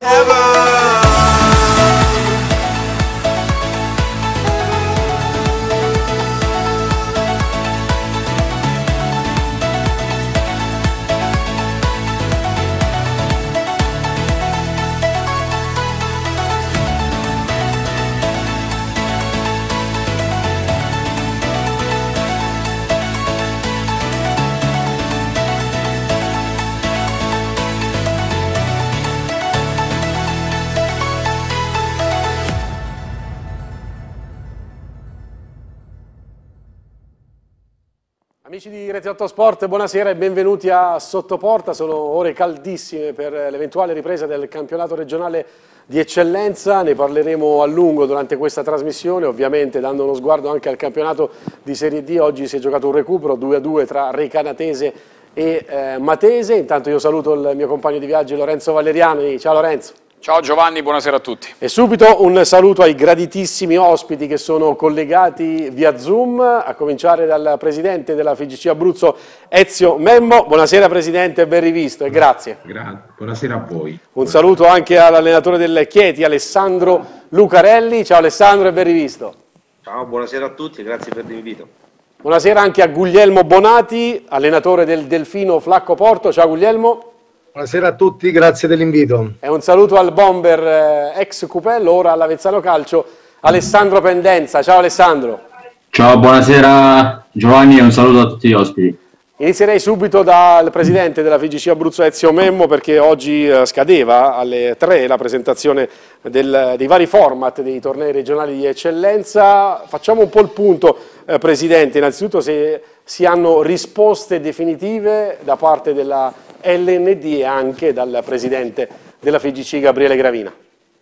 Amici di Rete 8 Sport, buonasera e benvenuti a Sottoporta. Sono ore caldissime per l'eventuale ripresa del campionato regionale di eccellenza. Ne parleremo a lungo durante questa trasmissione, ovviamente dando uno sguardo anche al campionato di Serie D. Oggi si è giocato un recupero 2-2 tra Recanatese e Matese. Intanto io saluto il mio compagno di viaggio Lorenzo Valeriani. Ciao Lorenzo. Ciao Giovanni, buonasera a tutti. E subito un saluto ai graditissimi ospiti che sono collegati via Zoom, a cominciare dal presidente della FIGC Abruzzo, Ezio Memmo. Buonasera Presidente, ben rivisto e grazie. Buonasera a voi. Un saluto anche all'allenatore del Chieti, Alessandro Lucarelli. Ciao Alessandro e ben rivisto. Ciao, buonasera a tutti e grazie per l'invito. Buonasera anche a Guglielmo Bonati, allenatore del Delfino Flacco Porto. Ciao Guglielmo. Buonasera a tutti, grazie dell'invito. E un saluto al bomber ex Cupello, ora all'Avezzano Calcio, Alessandro Pendenza. Ciao Alessandro. Ciao, buonasera Giovanni e un saluto a tutti gli ospiti. Inizierei subito dal presidente della FIGC Abruzzo Ezio Memmo, perché oggi scadeva alle 3 la presentazione dei vari format dei tornei regionali di eccellenza. Facciamo un po' il punto, Presidente, innanzitutto se si hanno risposte definitive da parte della LND e anche dal presidente della FIGC Gabriele Gravina.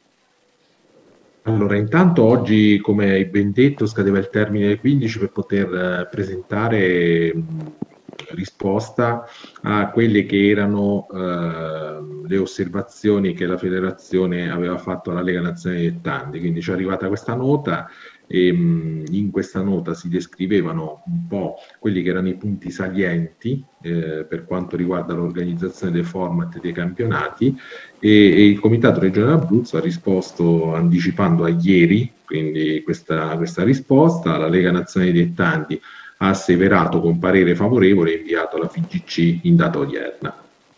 Allora, intanto oggi, come hai ben detto, scadeva il termine del 15 per poter presentare risposta a quelle che erano le osservazioni che la federazione aveva fatto alla Lega Nazionale Dilettanti. Quindi ci è arrivata questa nota e in questa nota si descrivevano un po' quelli che erano i punti salienti per quanto riguarda l'organizzazione dei format dei campionati e il Comitato Regionale Abruzzo ha risposto anticipando a ieri, quindi questa risposta. La Lega Nazionale Dilettanti ha asseverato con parere favorevole e inviato alla FIGC in data odierna.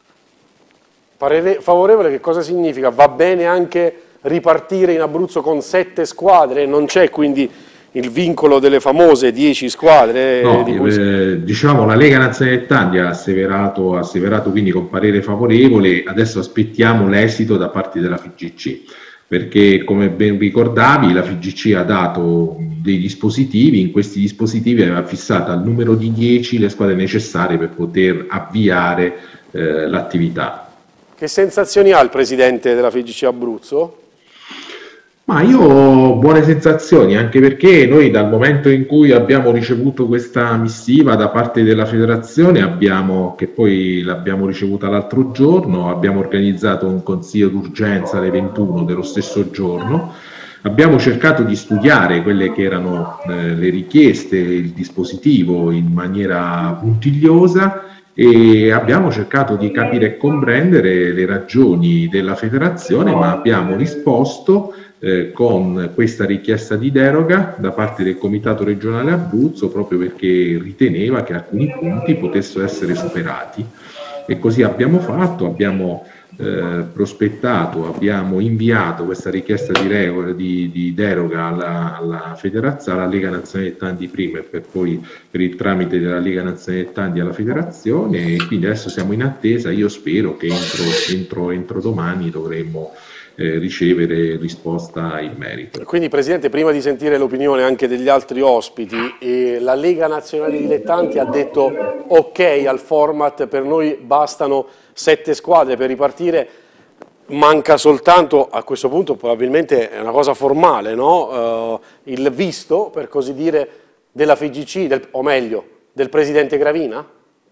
Parere favorevole che cosa significa? Va bene anche ripartire in Abruzzo con 7 squadre? Non c'è quindi il vincolo delle famose 10 squadre? No, diciamo la Lega Nazionale Dilettanti ha asseverato quindi con parere favorevole. Adesso aspettiamo l'esito da parte della FIGC, perché come ben ricordavi la FIGC ha dato dei dispositivi, in questi dispositivi aveva fissato al numero di 10 le squadre necessarie per poter avviare l'attività. Che sensazioni ha il presidente della FIGC Abruzzo? Ma io ho buone sensazioni, anche perché noi dal momento in cui abbiamo ricevuto questa missiva da parte della federazione, che poi l'abbiamo ricevuta l'altro giorno, abbiamo organizzato un consiglio d'urgenza alle 21 dello stesso giorno, abbiamo cercato di studiare quelle che erano le richieste, il dispositivo in maniera puntigliosa e abbiamo cercato di capire e comprendere le ragioni della federazione, ma abbiamo risposto con questa richiesta di deroga da parte del Comitato Regionale Abruzzo, proprio perché riteneva che alcuni punti potessero essere superati. E così abbiamo fatto, abbiamo prospettato, abbiamo inviato questa richiesta di deroga alla federazione, alla Lega Nazionale Dilettanti prima e poi per il tramite della Lega Nazionale Dilettanti alla federazione, e quindi adesso siamo in attesa. Io spero che entro domani dovremmo ricevere risposta in merito. Quindi Presidente, prima di sentire l'opinione anche degli altri ospiti, la Lega Nazionale Dilettanti ha detto ok al format, per noi bastano 7 squadre per ripartire, manca soltanto, a questo punto probabilmente è una cosa formale, no? Il visto, per così dire, della FIGC, o meglio, del Presidente Gravina?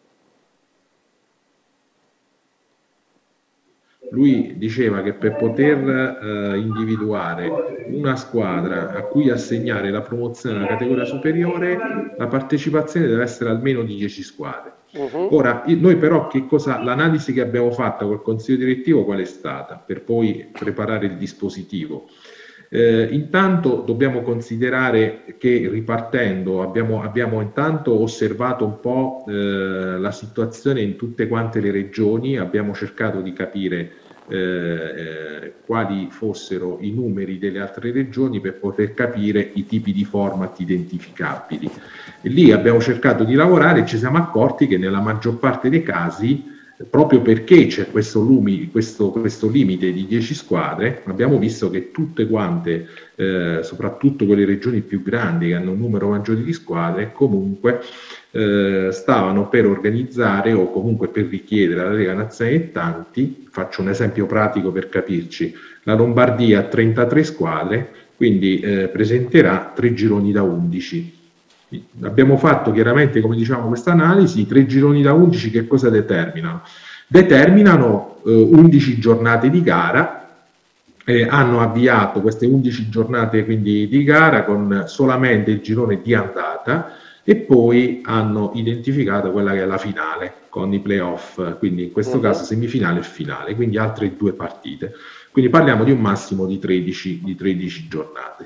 Lui diceva che per poter individuare una squadra a cui assegnare la promozione alla categoria superiore, la partecipazione deve essere almeno di 10 squadre. Ora, noi però l'analisi che abbiamo fatto col consiglio direttivo qual è stata? Per poi preparare il dispositivo. Intanto dobbiamo considerare che ripartendo abbiamo intanto osservato un po' la situazione in tutte quante le regioni, abbiamo cercato di capire quali fossero i numeri delle altre regioni per poter capire i tipi di format identificabili. E lì abbiamo cercato di lavorare e ci siamo accorti che nella maggior parte dei casi, proprio perché c'è questo limite di 10 squadre, abbiamo visto che tutte quante, soprattutto quelle regioni più grandi che hanno un numero maggiore di squadre, comunque stavano per organizzare o comunque per richiedere alla Lega Nazionale Dilettanti. Faccio un esempio pratico per capirci: la Lombardia ha 33 squadre, quindi presenterà 3 gironi da 11. Abbiamo fatto chiaramente, come diciamo, questa analisi. 3 gironi da 11 che cosa determinano? Determinano 11 giornate di gara. Hanno avviato queste 11 giornate quindi di gara con solamente il girone di andata, e poi hanno identificato quella che è la finale con i playoff, quindi in questo caso semifinale e finale, quindi altre 2 partite. Quindi parliamo di un massimo di 13 giornate.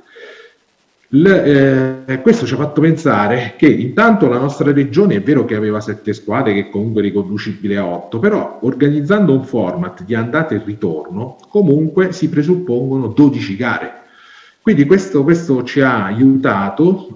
Questo ci ha fatto pensare che intanto la nostra regione è vero che aveva 7 squadre, che comunque è riconducibile a 8, però organizzando un format di andata e ritorno comunque si presuppongono 12 gare. Quindi questo ci ha aiutato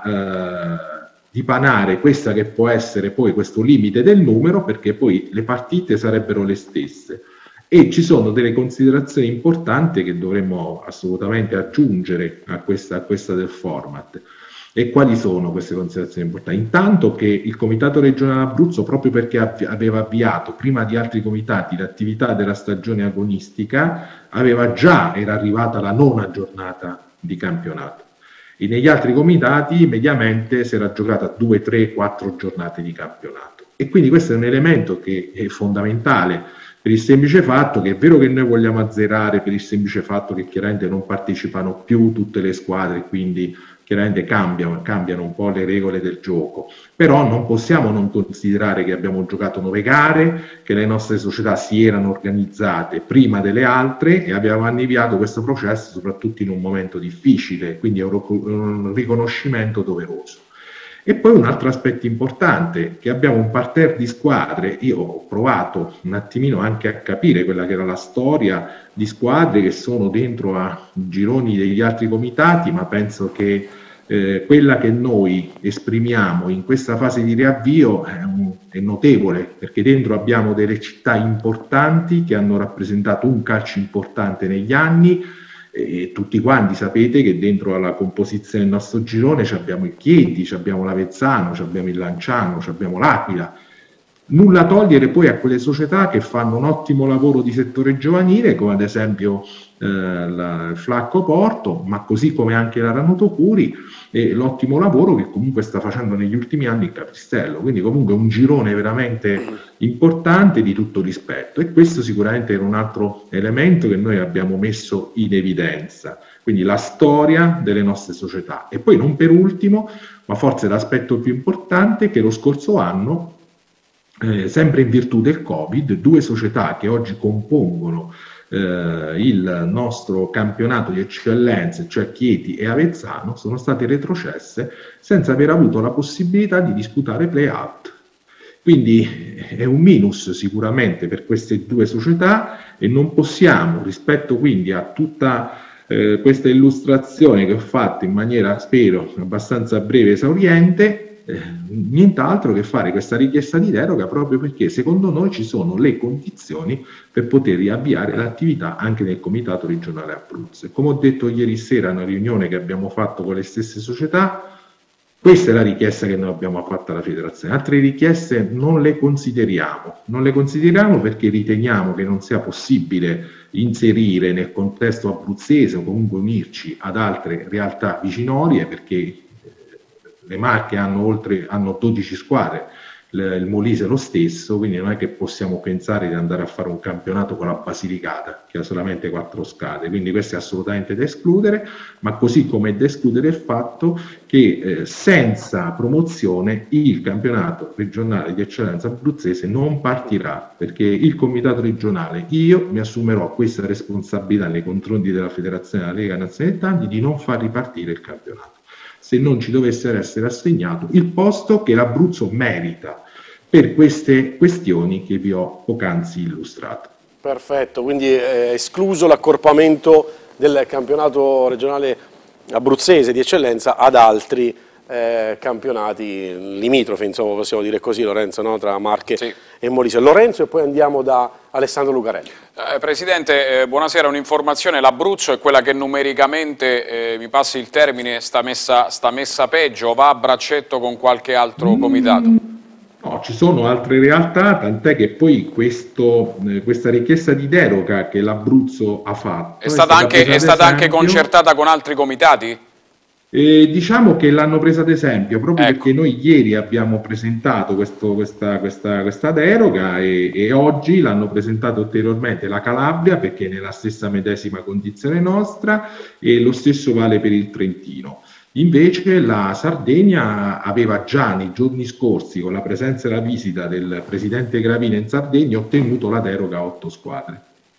a dipanare questa che può essere poi questo limite del numero, perché poi le partite sarebbero le stesse. E ci sono delle considerazioni importanti che dovremmo assolutamente aggiungere a questa del format. E quali sono queste considerazioni importanti? Intanto che il Comitato Regionale Abruzzo, proprio perché aveva avviato prima di altri comitati l'attività della stagione agonistica, era arrivata la 9ª giornata di campionato. E negli altri comitati mediamente si era giocata 2, 3, 4 giornate di campionato. E quindi questo è un elemento che è fondamentale, per il semplice fatto che è vero che noi vogliamo azzerare, per il semplice fatto che chiaramente non partecipano più tutte le squadre, quindi chiaramente cambiano un po' le regole del gioco, però non possiamo non considerare che abbiamo giocato 9 gare, che le nostre società si erano organizzate prima delle altre e abbiamo avviato questo processo soprattutto in un momento difficile, quindi è un riconoscimento doveroso. E poi un altro aspetto importante, che abbiamo un parterre di squadre. Io ho provato un attimino anche a capire quella che era la storia di squadre che sono dentro a gironi degli altri comitati, ma penso che quella che noi esprimiamo in questa fase di riavvio è notevole, perché dentro abbiamo delle città importanti che hanno rappresentato un calcio importante negli anni. E tutti quanti sapete che dentro alla composizione del nostro girone abbiamo il Chieti, abbiamo l'Avezzano, abbiamo il Lanciano, abbiamo l'Aquila. Nulla togliere poi a quelle società che fanno un ottimo lavoro di settore giovanile, come ad esempio il Flacco Porto, ma così come anche la Ranuto Curi, e l'ottimo lavoro che comunque sta facendo negli ultimi anni il Capistrello. Quindi comunque un girone veramente importante, di tutto rispetto, e questo sicuramente era un altro elemento che noi abbiamo messo in evidenza, quindi la storia delle nostre società. E poi non per ultimo, ma forse l'aspetto più importante, che lo scorso anno, sempre in virtù del Covid, 2 società che oggi compongono il nostro campionato di eccellenze, cioè Chieti e Avezzano, sono state retrocesse senza aver avuto la possibilità di disputare play-out. Quindi è un minus sicuramente per queste 2 società, e non possiamo, rispetto quindi a tutta questa illustrazione che ho fatto in maniera, spero, abbastanza breve e esauriente, nient'altro che fare questa richiesta di deroga, proprio perché secondo noi ci sono le condizioni per poter riavviare l'attività anche nel Comitato Regionale Abruzzo. E come ho detto ieri sera a una riunione che abbiamo fatto con le stesse società, questa è la richiesta che noi abbiamo fatto alla federazione. Altre richieste non le consideriamo perché riteniamo che non sia possibile inserire nel contesto abruzzese o comunque unirci ad altre realtà vicinorie, perché le Marche hanno 12 squadre, il Molise lo stesso, quindi non è che possiamo pensare di andare a fare un campionato con la Basilicata che ha solamente 4 scale, quindi questo è assolutamente da escludere, ma così come è da escludere il fatto che senza promozione il campionato regionale di eccellenza abruzzese non partirà, perché il comitato regionale, io mi assumerò questa responsabilità nei confronti della federazione della Lega Nazionale Dilettanti di non far ripartire il campionato se non ci dovesse essere assegnato il posto che l'Abruzzo merita per queste questioni che vi ho poc'anzi illustrato. Perfetto, quindi è escluso l'accorpamento del campionato regionale abruzzese di eccellenza ad altri campionati limitrofi, insomma, possiamo dire così, Lorenzo, no? Tra Marche e Molise. Lorenzo, e poi andiamo da Alessandro Lucarelli. Presidente, buonasera, un'informazione: l'Abruzzo è quella che numericamente, mi passi il termine, sta messa peggio, va a braccetto con qualche altro comitato? No, ci sono altre realtà, tant'è che poi questa richiesta di deroga che l'Abruzzo ha fatto è stata anche concertata con altri comitati? Diciamo che l'hanno presa ad esempio proprio perché noi ieri abbiamo presentato questa deroga e oggi l'hanno presentato ulteriormente la Calabria, perché è nella stessa medesima condizione nostra, e lo stesso vale per il Trentino. Invece la Sardegna aveva già nei giorni scorsi, con la presenza e la visita del presidente Gravina in Sardegna, ottenuto la deroga a 8 squadre.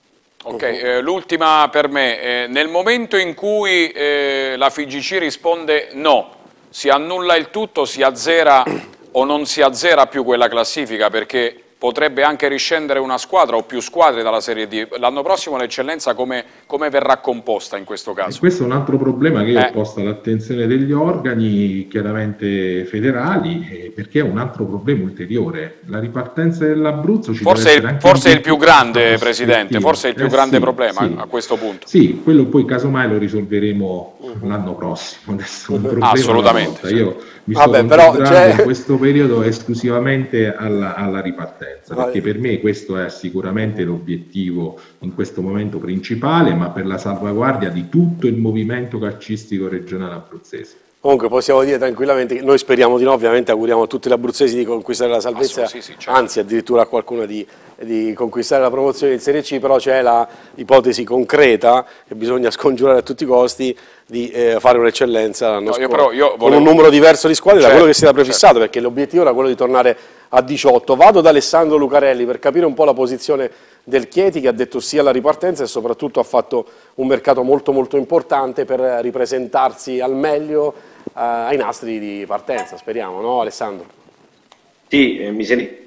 Ok, l'ultima per me: nel momento in cui la FIGC risponde no, si annulla il tutto, si azzera o non si azzera più quella classifica, perché potrebbe anche riscendere una squadra o più squadre dalla Serie D. L'anno prossimo l'eccellenza come verrà composta in questo caso? E questo è un altro problema che io ho posto all'attenzione degli organi chiaramente federali, perché è un altro problema ulteriore. La ripartenza dell'Abruzzo forse è il più grande, Presidente, forse è il più grande problema a questo punto. Sì, quello poi casomai lo risolveremo l'anno prossimo. Adesso un problema assolutamente. Io mi sto concentrando in questo periodo esclusivamente alla ripartenza, perché per me questo è sicuramente l'obiettivo in questo momento principale, ma per la salvaguardia di tutto il movimento calcistico regionale abruzzese. Comunque possiamo dire tranquillamente che noi speriamo di no, ovviamente auguriamo a tutti gli abruzzesi di conquistare la salvezza, certo. Anzi addirittura a qualcuno di conquistare la promozione in Serie C, però c'è l'ipotesi concreta che bisogna scongiurare a tutti i costi di fare un'eccellenza l'anno scorso, con un numero diverso di squadre da quello che si era prefissato, perché l'obiettivo era quello di tornare a 18. Vado da Alessandro Lucarelli per capire un po' la posizione del Chieti, che ha detto sì alla ripartenza e soprattutto ha fatto un mercato molto molto importante per ripresentarsi al meglio ai nastri di partenza, speriamo, no Alessandro? Sì, mi senti?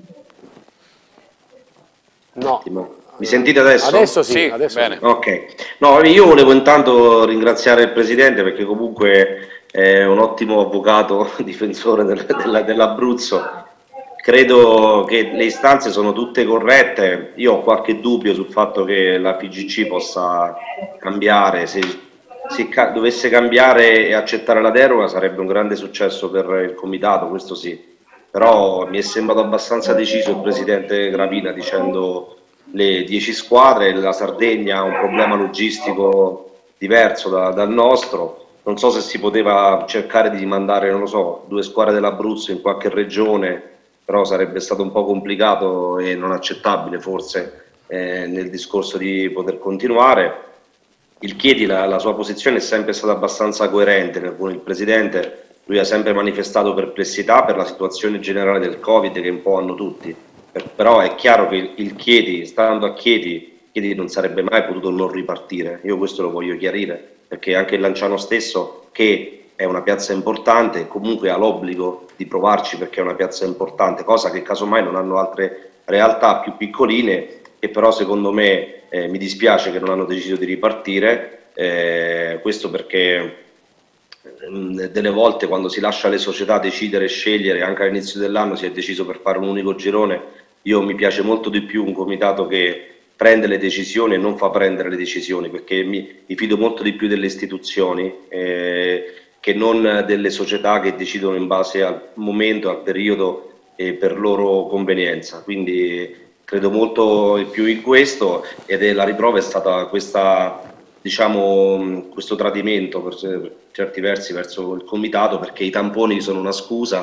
No. Mi sentite adesso? Adesso sì, adesso bene. Sì. Ok. No, io volevo intanto ringraziare il Presidente, perché comunque è un ottimo avvocato difensore dell'Abruzzo. Credo che le istanze sono tutte corrette. Io ho qualche dubbio sul fatto che la FIGC possa cambiare. Se dovesse cambiare e accettare la deroga sarebbe un grande successo per il comitato, questo sì. Però mi è sembrato abbastanza deciso il presidente Gravina dicendo le 10 squadre. La Sardegna ha un problema logistico diverso dal nostro. Non so se si poteva cercare di mandare, non lo so, 2 squadre dell'Abruzzo in qualche regione, però sarebbe stato un po' complicato e non accettabile forse nel discorso di poter continuare. Il Chieti, la sua posizione è sempre stata abbastanza coerente con il Presidente. Lui ha sempre manifestato perplessità per la situazione generale del Covid che un po' hanno tutti, però è chiaro che il Chieti, stando a Chieti non sarebbe mai potuto non ripartire. Io questo lo voglio chiarire, perché anche il Lanciano stesso, che è una piazza importante, comunque ha l'obbligo di provarci perché è una piazza importante, cosa che casomai non hanno altre realtà più piccoline, e però secondo me mi dispiace che non hanno deciso di ripartire, questo perché delle volte quando si lascia le società decidere e scegliere, anche all'inizio dell'anno si è deciso per fare un unico girone. Mi piace molto di più un comitato che prende le decisioni e non fa prendere le decisioni, perché mi fido molto di più delle istituzioni che non delle società che decidono in base al momento, al periodo e per loro convenienza. Quindi credo molto di più in questo, ed la riprova è stata questa, diciamo, questo tradimento per certi versi verso il comitato, perché i tamponi sono una scusa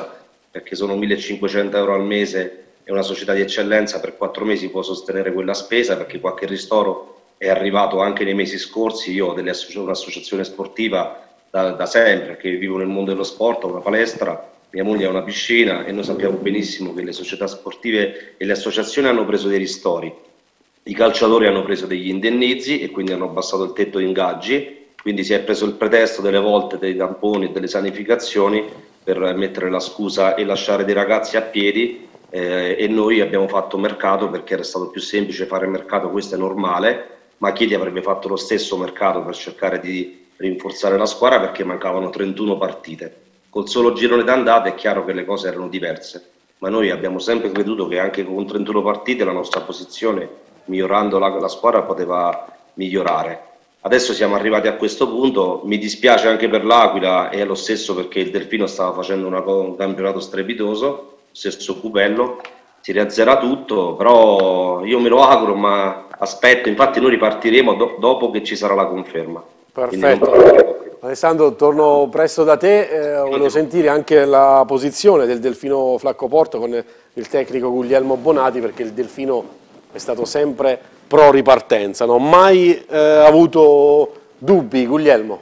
perché sono 1.500 euro al mese e una società di eccellenza per 4 mesi può sostenere quella spesa, perché qualche ristoro è arrivato anche nei mesi scorsi. Io ho un'associazione sportiva da sempre, che vivo nel mondo dello sport, ho una palestra, mia moglie ha una piscina e noi sappiamo benissimo che le società sportive e le associazioni hanno preso dei ristori, i calciatori hanno preso degli indennizi e quindi hanno abbassato il tetto di ingaggi, quindi si è preso il pretesto delle volte dei tamponi e delle sanificazioni per mettere la scusa e lasciare dei ragazzi a piedi, e noi abbiamo fatto mercato perché era stato più semplice fare mercato, questo è normale, ma Chieti avrebbe fatto lo stesso mercato per cercare di rinforzare la squadra, perché mancavano 31 partite. Col solo girone d'andata è chiaro che le cose erano diverse, ma noi abbiamo sempre creduto che anche con 31 partite la nostra posizione, migliorando la squadra, poteva migliorare. Adesso siamo arrivati a questo punto, mi dispiace anche per l'Aquila, e è lo stesso perché il Delfino stava facendo un campionato strepitoso, stesso Cupello, si riazzerà tutto, però io me lo auguro, ma aspetto, infatti noi ripartiremo dopo che ci sarà la conferma. Perfetto. Alessandro, torno presto da te, volevo sentire anche la posizione del Delfino Flaccoporto con il tecnico Guglielmo Bonati, perché il Delfino è stato sempre pro ripartenza, non ho mai avuto dubbi, Guglielmo.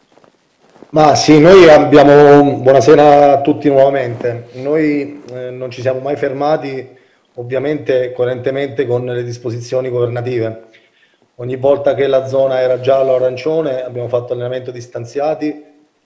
Ma sì, noi abbiamo, buonasera a tutti nuovamente, noi non ci siamo mai fermati, ovviamente coerentemente con le disposizioni governative. Ogni volta che la zona era gialla o arancione abbiamo fatto allenamento distanziati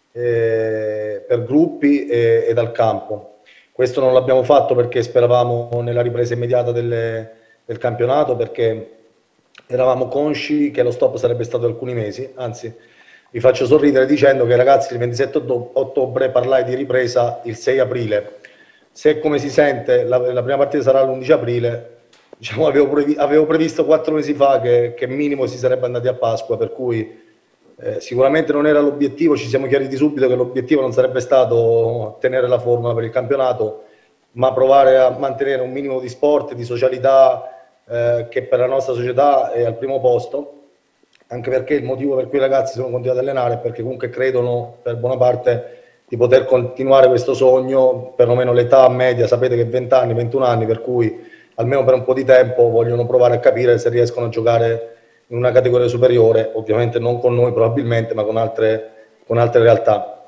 per gruppi e dal campo. Questo non l'abbiamo fatto perché speravamo nella ripresa immediata del campionato, perché eravamo consci che lo stop sarebbe stato alcuni mesi, anzi vi faccio sorridere dicendo che, ragazzi, il 27 ottobre parlai di ripresa il 6 aprile. Se, come si sente, la prima partita sarà l'11 aprile, diciamo, avevo previsto 4 mesi fa che minimo si sarebbe andati a Pasqua, per cui sicuramente non era l'obiettivo. Ci siamo chiariti subito che l'obiettivo non sarebbe stato tenere la formula per il campionato, ma provare a mantenere un minimo di sport, di socialità, che per la nostra società è al primo posto, anche perché il motivo per cui i ragazzi sono continuati ad allenare è perché comunque credono per buona parte di poter continuare questo sogno, perlomeno l'età media, sapete che 20 anni, 21 anni, per cui almeno per un po' di tempo vogliono provare a capire se riescono a giocare in una categoria superiore, ovviamente non con noi probabilmente, ma con altre realtà.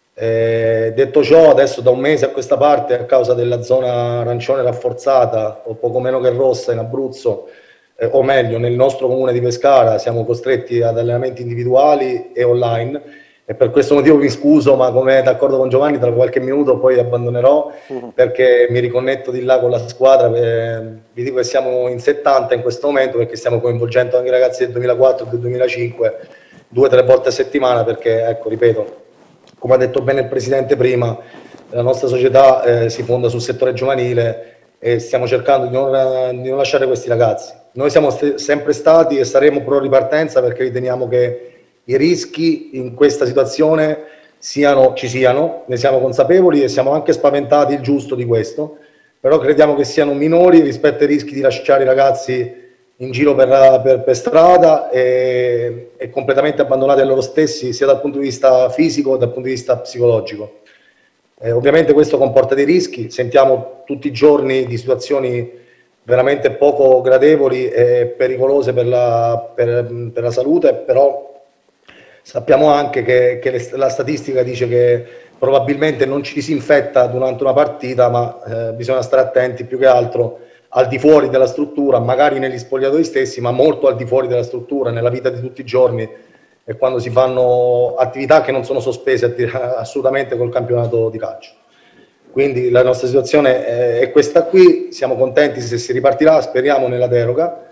Detto ciò, adesso da un mese a questa parte, a causa della zona arancione rafforzata, o poco meno che rossa in Abruzzo, o meglio nel nostro comune di Pescara, siamo costretti ad allenamenti individuali e online, e per questo motivo mi scuso, ma come d'accordo con Giovanni tra qualche minuto poi abbandonerò perché mi riconnetto di là con la squadra. Vi dico che siamo in 70 in questo momento, perché stiamo coinvolgendo anche i ragazzi del 2004 e del 2005 2 o 3 volte a settimana, perché, ecco, ripeto, come ha detto bene il Presidente prima, la nostra società si fonda sul settore giovanile e stiamo cercando di non lasciare questi ragazzi. Noi siamo sempre stati e saremo pro ripartenza, perché riteniamo che i rischi in questa situazione ci siano, ne siamo consapevoli e siamo anche spaventati il giusto di questo, però crediamo che siano minori rispetto ai rischi di lasciare i ragazzi in giro per strada e completamente abbandonati a loro stessi, sia dal punto di vista fisico che dal punto di vista psicologico. Ovviamente questo comporta dei rischi, sentiamo tutti i giorni di situazioni veramente poco gradevoli e pericolose per la salute, però sappiamo anche che la statistica dice che probabilmente non ci si infetta durante una partita, ma bisogna stare attenti più che altro al di fuori della struttura, magari negli spogliatoi stessi, ma molto al di fuori della struttura, nella vita di tutti i giorni, e quando si fanno attività che non sono sospese assolutamente col campionato di calcio. Quindi la nostra situazione è questa qui, siamo contenti se si ripartirà, speriamo nella deroga,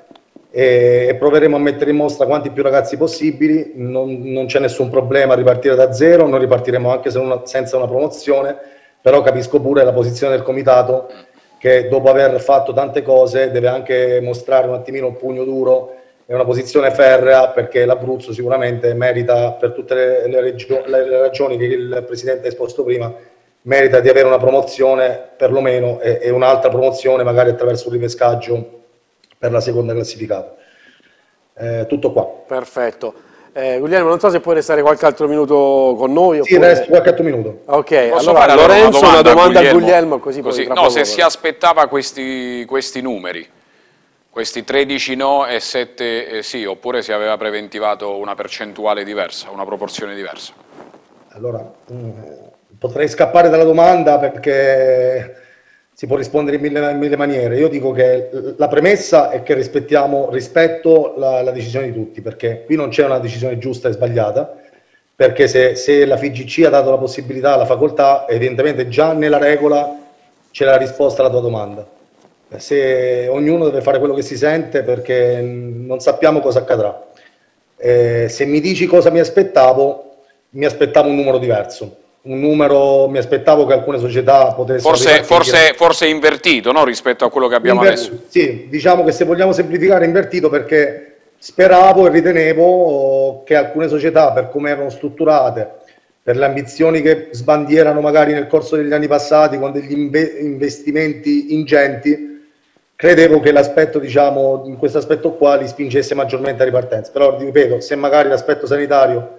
e proveremo a mettere in mostra quanti più ragazzi possibili. Non c'è nessun problema a ripartire da zero, noi ripartiremo anche senza una promozione, però capisco pure la posizione del comitato, che dopo aver fatto tante cose deve anche mostrare un attimino un pugno duro e una posizione ferrea, perché l'Abruzzo sicuramente merita, per tutte le ragioni che il Presidente ha esposto prima, merita di avere una promozione perlomeno e un'altra promozione magari attraverso un ripescaggio per la seconda classificata. Tutto qua. Perfetto. Guglielmo, non so se puoi restare qualche altro minuto con noi. Sì, resto qualche altro minuto. Ok, Posso allora fare Lorenzo una domanda a Guglielmo, così poi no, se si aspettava questi numeri, questi 13 no e 7 sì, oppure si aveva preventivato una percentuale diversa, una proporzione diversa. Allora, potrei scappare dalla domanda perché si può rispondere in mille maniere. Io dico che la premessa è che rispetto la decisione di tutti, perché qui non c'è una decisione giusta e sbagliata, perché se la FIGC ha dato la possibilità, la facoltà, evidentemente già nella regola c'è la risposta alla tua domanda. Se ognuno deve fare quello che si sente, perché non sappiamo cosa accadrà. Se mi dici cosa mi aspettavo un numero diverso. Mi aspettavo che alcune società potessero forse invertito, no? Rispetto a quello che abbiamo adesso. Sì, diciamo che se vogliamo semplificare invertito, perché speravo e ritenevo che alcune società, per come erano strutturate, per le ambizioni che sbandierano magari nel corso degli anni passati con degli investimenti ingenti, credevo che l'aspetto, diciamo, in questo aspetto qua li spingesse maggiormente a ripartenza. Però ripeto, se magari l'aspetto sanitario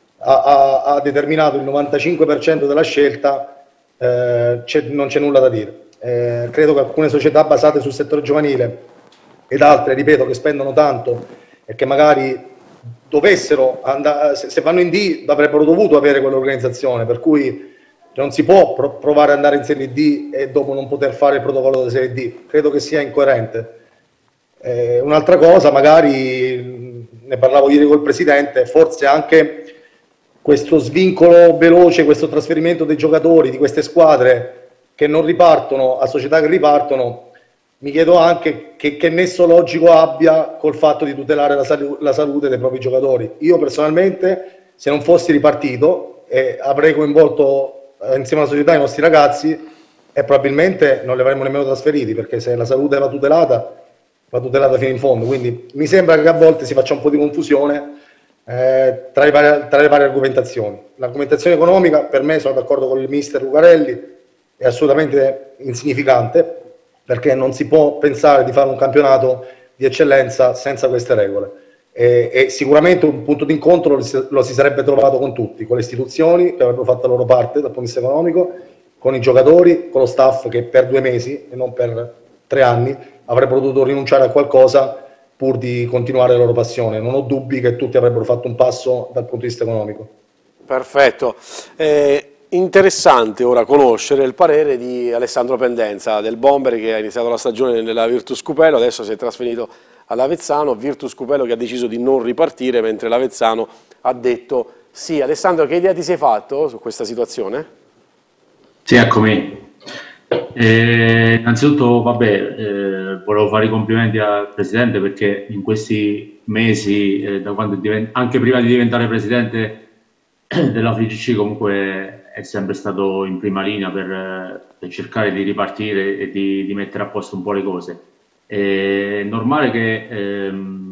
ha determinato il 95% della scelta, non c'è nulla da dire. Credo che alcune società basate sul settore giovanile ed altre, ripeto, che spendono tanto e che magari dovessero andare, se vanno in D avrebbero dovuto avere quell'organizzazione, per cui non si può provare ad andare in Serie D e dopo non poter fare il protocollo della Serie D. Credo che sia incoerente. Un'altra cosa, magari ne parlavo ieri col Presidente, forse anche questo svincolo veloce, questo trasferimento dei giocatori di queste squadre che non ripartono a società che ripartono, mi chiedo anche che nesso logico abbia col fatto di tutelare la salute dei propri giocatori. Io personalmente, se non fossi ripartito, avrei coinvolto insieme alla società i nostri ragazzi e probabilmente non li avremmo nemmeno trasferiti, perché se la salute va tutelata fino in fondo. Quindi mi sembra che a volte si faccia un po' di confusione tra le varie argomentazioni. L'argomentazione economica, per me, sono d'accordo con il mister Lucarelli, è assolutamente insignificante, perché non si può pensare di fare un campionato di eccellenza senza queste regole. E sicuramente un punto d'incontro lo si sarebbe trovato con tutti, con le istituzioni che avrebbero fatto la loro parte dal punto di vista economico, con i giocatori, con lo staff che per 2 mesi e non per 3 anni avrebbero dovuto rinunciare a qualcosa pur di continuare la loro passione. Non ho dubbi che tutti avrebbero fatto un passo dal punto di vista economico. Perfetto. Interessante ora conoscere il parere di Alessandro Pendenza del Bomber, che ha iniziato la stagione nella Virtus Cupello, adesso si è trasferito all'Avezzano, Virtus Cupello che ha deciso di non ripartire, mentre l'Avezzano ha detto sì. Alessandro, che idea ti sei fatto su questa situazione? Sì, eccomi. Innanzitutto, volevo fare i complimenti al Presidente, perché in questi mesi, da quando anche prima di diventare Presidente della FIGC, comunque è sempre stato in prima linea per cercare di ripartire e di mettere a posto un po' le cose. È normale che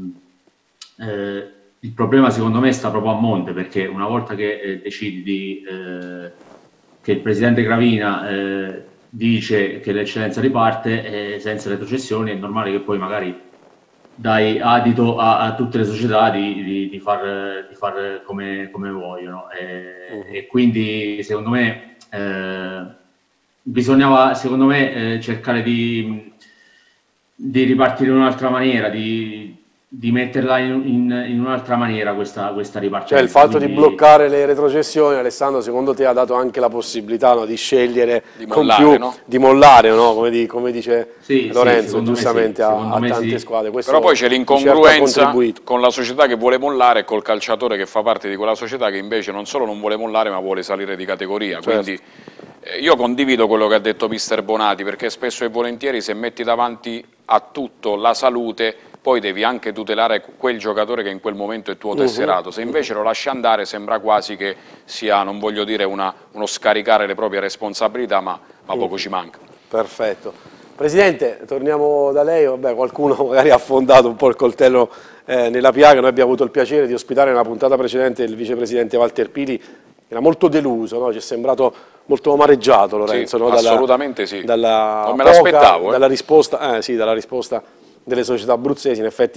il problema, secondo me, sta proprio a monte, perché una volta che decidi che il Presidente Gravina dice che l'eccellenza riparte senza retrocessioni, è normale che poi magari dai adito a tutte le società di far come vogliono, e quindi secondo me bisognava cercare di ripartire in un'altra maniera, di metterla in un'altra maniera questa ripartenza. Cioè il fatto di bloccare le retrocessioni, Alessandro, secondo te ha dato anche la possibilità, no, di scegliere di mollare, no? Di mollare, no? Come dice Lorenzo, sì, giustamente a tante sì. squadre. Questo però poi c'è l'incongruenza certo con la società che vuole mollare e col calciatore che fa parte di quella società che invece non solo non vuole mollare ma vuole salire di categoria. Certo. Quindi io condivido quello che ha detto mister Bonati, perché spesso e volentieri se metti davanti a tutto la salute poi devi anche tutelare quel giocatore che in quel momento è tuo tesserato. Se invece lo lasci andare sembra quasi che sia, non voglio dire uno scaricare le proprie responsabilità, ma poco ci manca. Perfetto. Presidente, torniamo da lei. Vabbè, qualcuno magari ha affondato un po' il coltello nella piaga. Noi abbiamo avuto il piacere di ospitare nella puntata precedente il vicepresidente Walter Pili, era molto deluso, no? Ci è sembrato molto amareggiato, Lorenzo. Sì, no? Assolutamente sì. Non me l'aspettavo. Dalla risposta delle società abruzzesi. In effetti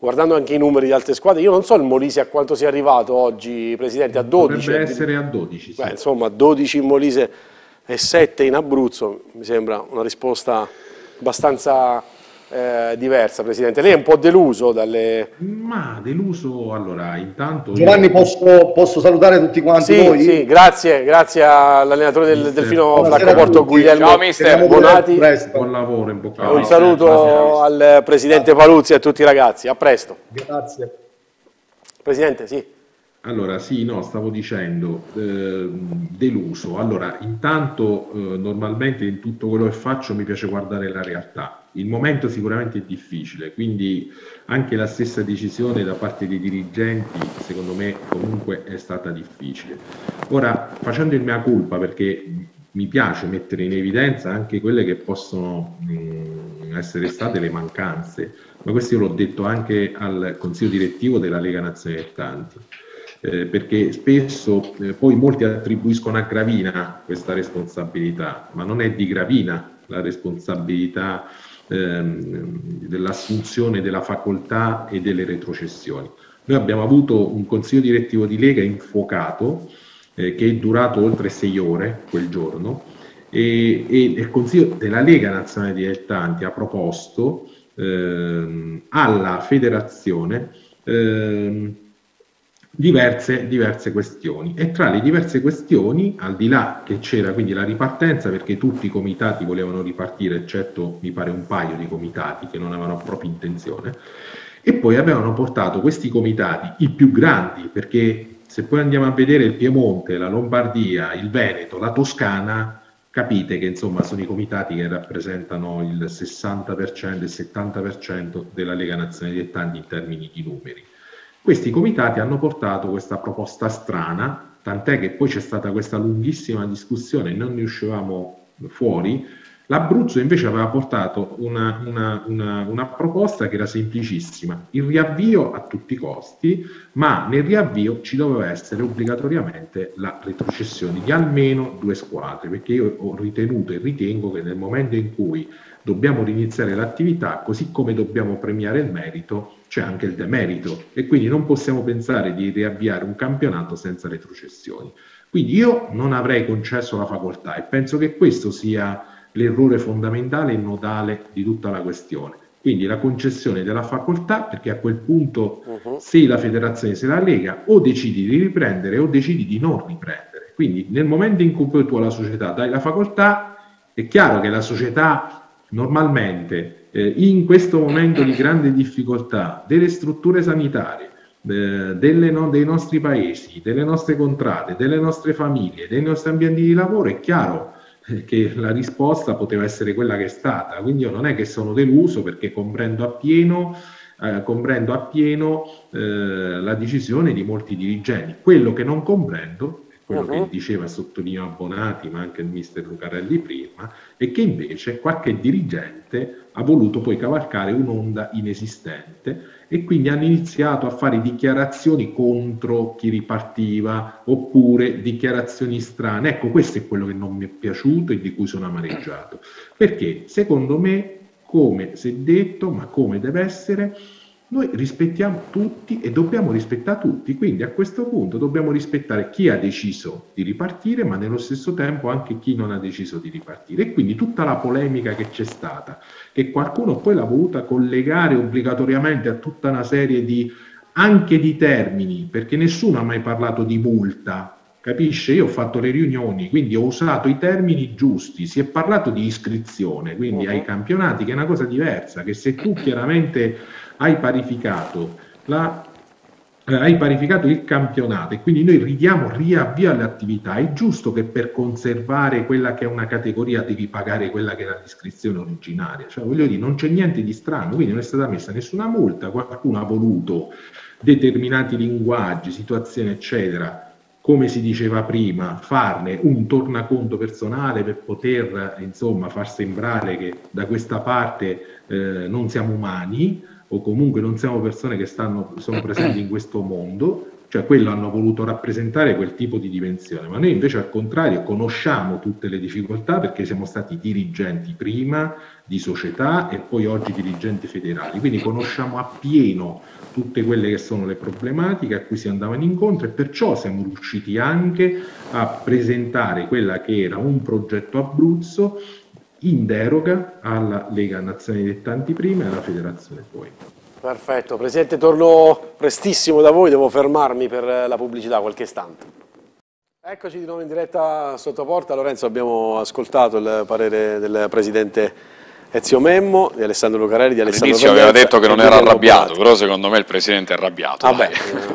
guardando anche i numeri di altre squadre, io non so il Molise a quanto sia arrivato oggi, Presidente, a 12. Dovrebbe essere a 12, sì. Beh, insomma, 12 in Molise e 7 in Abruzzo, mi sembra una risposta abbastanza diversa, Presidente. Lei è un po' deluso dalle... Ma deluso, allora, intanto... Giovanni, posso salutare tutti quanti voi? Sì, grazie all'allenatore del Delfino Francoporto, Guglielmo Ciao, mister. Bonati. Buon lavoro, in bocca al Un lupo. saluto al Presidente Paluzzi e a tutti i ragazzi, a presto. Grazie. Presidente, sì. Allora, sì, no, stavo dicendo, deluso. Allora, intanto, normalmente in tutto quello che faccio mi piace guardare la realtà. Il momento sicuramente è difficile, quindi anche la stessa decisione da parte dei dirigenti, secondo me, comunque è stata difficile. Ora, facendo il mea culpa, perché mi piace mettere in evidenza anche quelle che possono essere state le mancanze, ma questo io l'ho detto anche al Consiglio direttivo della Lega Nazionale Dilettanti. Perché spesso poi molti attribuiscono a Gravina questa responsabilità, ma non è di Gravina la responsabilità dell'assunzione della facoltà e delle retrocessioni. Noi abbiamo avuto un consiglio direttivo di Lega infuocato che è durato oltre 6 ore quel giorno e il consiglio della Lega Nazionale Dilettanti ha proposto alla federazione diverse questioni, e tra le diverse questioni, al di là che c'era quindi la ripartenza, perché tutti i comitati volevano ripartire eccetto mi pare un paio di comitati che non avevano proprio intenzione, e poi avevano portato questi comitati, i più grandi, perché se poi andiamo a vedere il Piemonte, la Lombardia, il Veneto, la Toscana, capite che insomma sono i comitati che rappresentano il 60%, il 70% della Lega Nazionale Dilettanti in termini di numeri. Questi comitati hanno portato questa proposta strana, tant'è che poi c'è stata questa lunghissima discussione e non ne uscivamo fuori. L'Abruzzo invece aveva portato una proposta che era semplicissima, il riavvio a tutti i costi, ma nel riavvio ci doveva essere obbligatoriamente la retrocessione di almeno 2 squadre, perché io ho ritenuto e ritengo che nel momento in cui dobbiamo riniziare l'attività, così come dobbiamo premiare il merito, c'è anche il demerito, e quindi non possiamo pensare di riavviare un campionato senza retrocessioni. Quindi io non avrei concesso la facoltà e penso che questo sia l'errore fondamentale e nodale di tutta la questione. Quindi la concessione della facoltà, perché a quel punto se la federazione, se la Lega, o decidi di riprendere o decidi di non riprendere. Quindi nel momento in cui poi tu alla società dai la facoltà, è chiaro che la società normalmente in questo momento di grande difficoltà delle strutture sanitarie, dei nostri paesi, delle nostre contrade, delle nostre famiglie, dei nostri ambienti di lavoro, è chiaro che la risposta poteva essere quella che è stata. Quindi io non è che sono deluso, perché comprendo appieno la decisione di molti dirigenti. Quello che non comprendo, quello che diceva e sottolineava Bonati, ma anche il mister Lucarelli prima, è che invece qualche dirigente ha voluto poi cavalcare un'onda inesistente e quindi hanno iniziato a fare dichiarazioni contro chi ripartiva, oppure dichiarazioni strane. Ecco, questo è quello che non mi è piaciuto e di cui sono amareggiato, perché secondo me, come si è detto, ma come deve essere, noi rispettiamo tutti e dobbiamo rispettare tutti, quindi a questo punto dobbiamo rispettare chi ha deciso di ripartire, ma nello stesso tempo anche chi non ha deciso di ripartire. E quindi tutta la polemica che c'è stata, che qualcuno poi l'ha voluta collegare obbligatoriamente a tutta una serie anche di termini, perché nessuno ha mai parlato di multa, capisce? Io ho fatto le riunioni, quindi ho usato i termini giusti, si è parlato di iscrizione, quindi ai campionati, che è una cosa diversa, che se tu chiaramente hai parificato il campionato e quindi noi ridiamo riavvio alle attività, è giusto che per conservare quella che è una categoria devi pagare quella che era l'iscrizione originaria, cioè voglio dire, non c'è niente di strano, quindi non è stata messa nessuna multa, qualcuno ha voluto determinati linguaggi, situazioni eccetera, come si diceva prima, farne un tornaconto personale per poter insomma far sembrare che da questa parte non siamo umani, o comunque non siamo persone che sono presenti in questo mondo. cioè quello hanno voluto rappresentare quel tipo di dimensione, ma noi invece al contrario conosciamo tutte le difficoltà perché siamo stati dirigenti prima di società e poi oggi dirigenti federali, quindi conosciamo appieno tutte quelle che sono le problematiche a cui si andavano incontro e perciò siamo riusciti anche a presentare quella che era un progetto Abruzzo in deroga alla Lega Nazionale Dilettanti prima e alla Federazione poi. Perfetto, Presidente, torno prestissimo da voi, devo fermarmi per la pubblicità qualche istante. Eccoci di nuovo in diretta sotto porta. Lorenzo, abbiamo ascoltato il parere del Presidente Ezio Memmo, di Alessandro Lucarelli, di Alessandro All'inizio aveva detto che non era arrabbiato, però secondo me il Presidente è arrabbiato. Vabbè,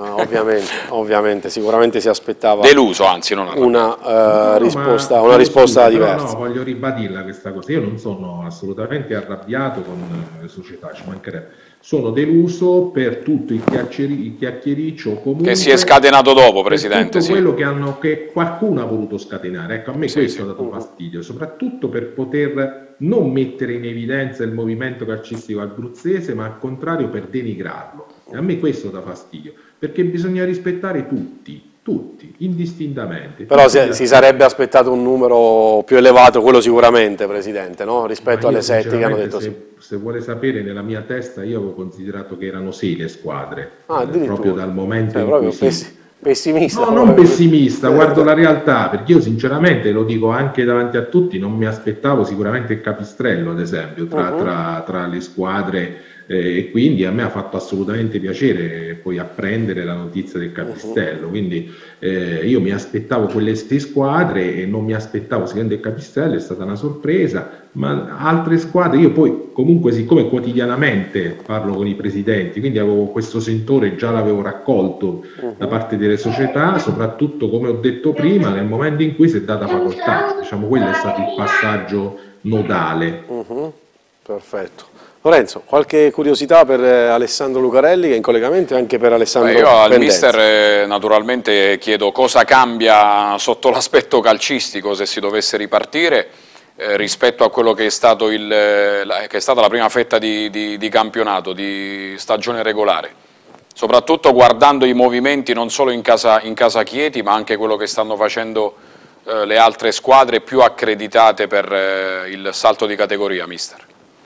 ovviamente, sicuramente si aspettava deluso, anzi non arrabbiato. una risposta diversa. No, voglio ribadirla questa cosa, io non sono assolutamente arrabbiato con le società, ci mancherebbe. Sono deluso per tutto il chiacchiericcio comunque che si è scatenato dopo, Presidente. Tutto quello che qualcuno ha voluto scatenare. Ecco, a me questo ha dato fastidio, soprattutto per poter non mettere in evidenza il movimento calcistico abruzzese, ma al contrario per denigrarlo. E a me questo dà fastidio, perché bisogna rispettare tutti, indistintamente. Però si sarebbe aspettato un numero più elevato, quello sicuramente, Presidente, no? Rispetto alle 7 che hanno detto sì. Se vuole sapere, nella mia testa io avevo considerato che erano 6 le squadre, proprio dal momento in cui pessimista. No, non pessimista, guardo la realtà, perché io sinceramente lo dico anche davanti a tutti, non mi aspettavo sicuramente il Capistrello, ad esempio, tra le squadre, e quindi a me ha fatto assolutamente piacere poi apprendere la notizia del Capistrello, quindi io mi aspettavo quelle 6 squadre e non mi aspettavo, secondo il Capistrello è stata una sorpresa, ma altre squadre, io poi comunque siccome quotidianamente parlo con i presidenti, quindi avevo questo sentore, già l'avevo raccolto da parte delle società, soprattutto come ho detto prima, nel momento in cui si è data facoltà, diciamo quello è stato il passaggio nodale. Perfetto. Lorenzo, qualche curiosità per Alessandro Lucarelli che è in collegamento e anche per Alessandro Io al Pendenza. mister naturalmente chiedo cosa cambia sotto l'aspetto calcistico se si dovesse ripartire rispetto a quello che è stato che è stata la prima fetta di campionato, di stagione regolare, soprattutto guardando i movimenti non solo in casa Chieti ma anche quello che stanno facendo le altre squadre più accreditate per il salto di categoria, mister.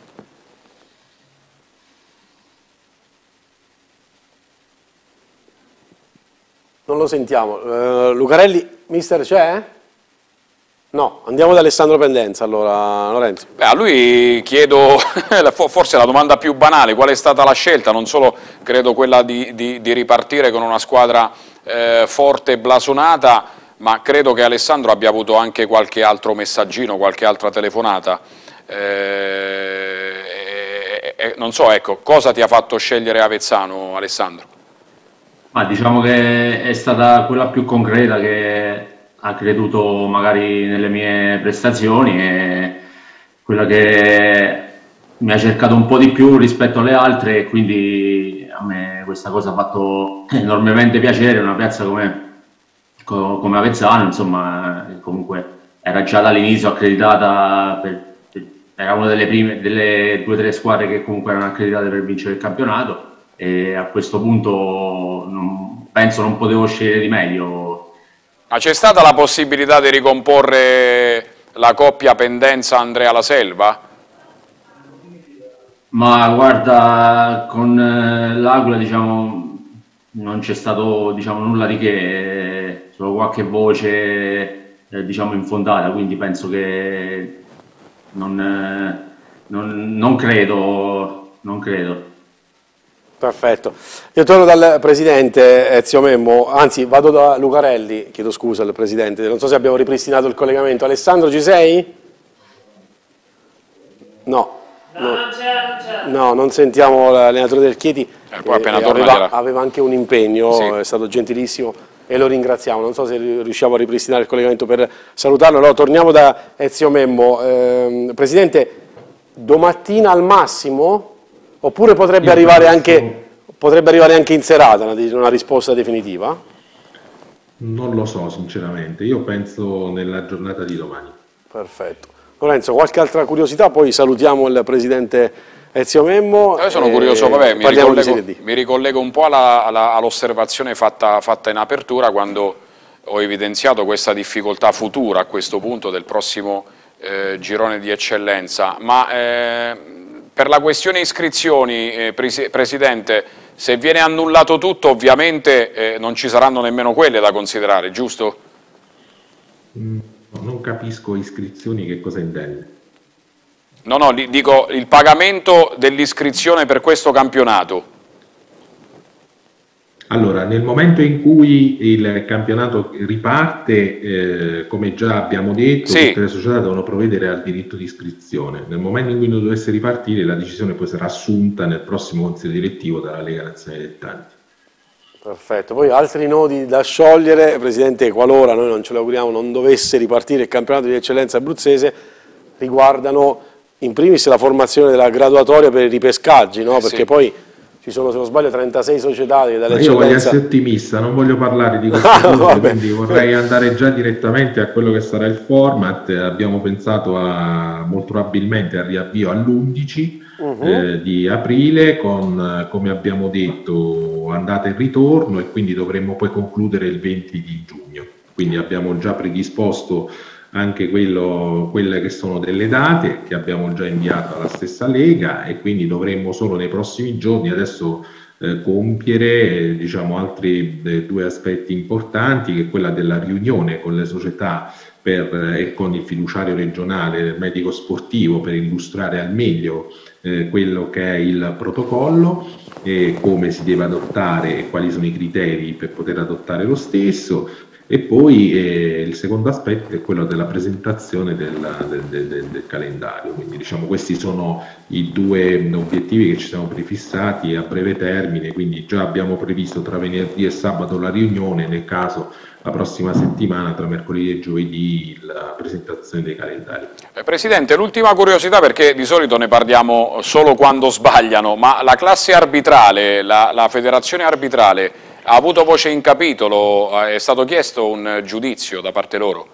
Non lo sentiamo. Lucarelli, mister, c'è? No, andiamo da Alessandro Pendenza allora, Lorenzo. Beh, a lui chiedo, forse la domanda più banale, qual è stata la scelta? Non solo credo quella di ripartire con una squadra forte e blasonata, ma credo che Alessandro abbia avuto anche qualche altro messaggino, qualche altra telefonata. Non so, ecco, cosa ti ha fatto scegliere Avezzano, Alessandro? Ma diciamo che è stata quella più concreta, che ha creduto magari nelle mie prestazioni e quella che mi ha cercato un po' di più rispetto alle altre, e quindi a me questa cosa ha fatto enormemente piacere. Una piazza come Avezzano, insomma, comunque era già dall'inizio accreditata, era una delle 2 o 3 squadre che comunque erano accreditate per vincere il campionato, e a questo punto penso non potevo scegliere di meglio. Ma c'è stata la possibilità di ricomporre la coppia Pendenza-Andrea La Selva? Ma guarda, con l'Aquila diciamo non c'è stato nulla di che, solo qualche voce infondata, quindi penso che non credo. Perfetto. Io torno dal Presidente Ezio Memmo, anzi vado da Lucarelli, chiedo scusa al Presidente, non so se abbiamo ripristinato il collegamento. Alessandro, ci sei? No. No, non sentiamo l'allenatore del Chieti, poi appena aveva anche un impegno, sì. È stato gentilissimo e lo ringraziamo. Non so se riusciamo a ripristinare il collegamento per salutarlo. Allora torniamo da Ezio Memmo. Presidente, domattina al massimo? Oppure potrebbe arrivare anche in serata una risposta definitiva? Non lo so sinceramente, io penso nella giornata di domani. Perfetto. Lorenzo, qualche altra curiosità, poi salutiamo il Presidente Ezio Memmo. Io sono curioso, vabbè, mi mi ricollego un po' all'osservazione fatta in apertura, quando ho evidenziato questa difficoltà futura a questo punto del prossimo girone di eccellenza, ma per la questione iscrizioni, Presidente, se viene annullato tutto ovviamente non ci saranno nemmeno quelle da considerare, giusto? Non capisco iscrizioni, che cosa intende? No, dico il pagamento dell'iscrizione per questo campionato. Allora, nel momento in cui il campionato riparte, come già abbiamo detto, sì, tutte le società devono provvedere al diritto di iscrizione. Nel momento in cui non dovesse ripartire, la decisione poi sarà assunta nel prossimo consiglio direttivo dalla Lega Nazionale Dilettanti. Perfetto, poi altri nodi da sciogliere, Presidente, qualora noi non ce lo auguriamo, non dovesse ripartire il campionato di eccellenza abruzzese, riguardano in primis la formazione della graduatoria per i ripescaggi, no? Perché poi ci sono, se non sbaglio, 36 società dall'eccellenza. Io voglio essere ottimista, non voglio parlare di queste cose, quindi vorrei andare già direttamente a quello che sarà il format. Abbiamo pensato molto probabilmente al riavvio all'11 di aprile con, come abbiamo detto, andata e ritorno, e quindi dovremmo poi concludere il 20 di giugno. Quindi abbiamo già predisposto anche quelle che sono delle date che abbiamo già inviato alla stessa Lega, e quindi dovremmo solo nei prossimi giorni adesso compiere diciamo altri due aspetti importanti, che è quella della riunione con le società e con il fiduciario regionale medico sportivo per illustrare al meglio quello che è il protocollo e come si deve adottare e quali sono i criteri per poter adottare lo stesso. E poi il secondo aspetto è quello della presentazione del calendario. Quindi diciamo questi sono i due obiettivi che ci siamo prefissati a breve termine, quindi già abbiamo previsto tra venerdì e sabato la riunione, nel caso la prossima settimana tra mercoledì e giovedì la presentazione dei calendari. Presidente, l'ultima curiosità, perché di solito ne parliamo solo quando sbagliano, ma la classe arbitrale, la federazione arbitrale ha avuto voce in capitolo? È stato chiesto un giudizio da parte loro?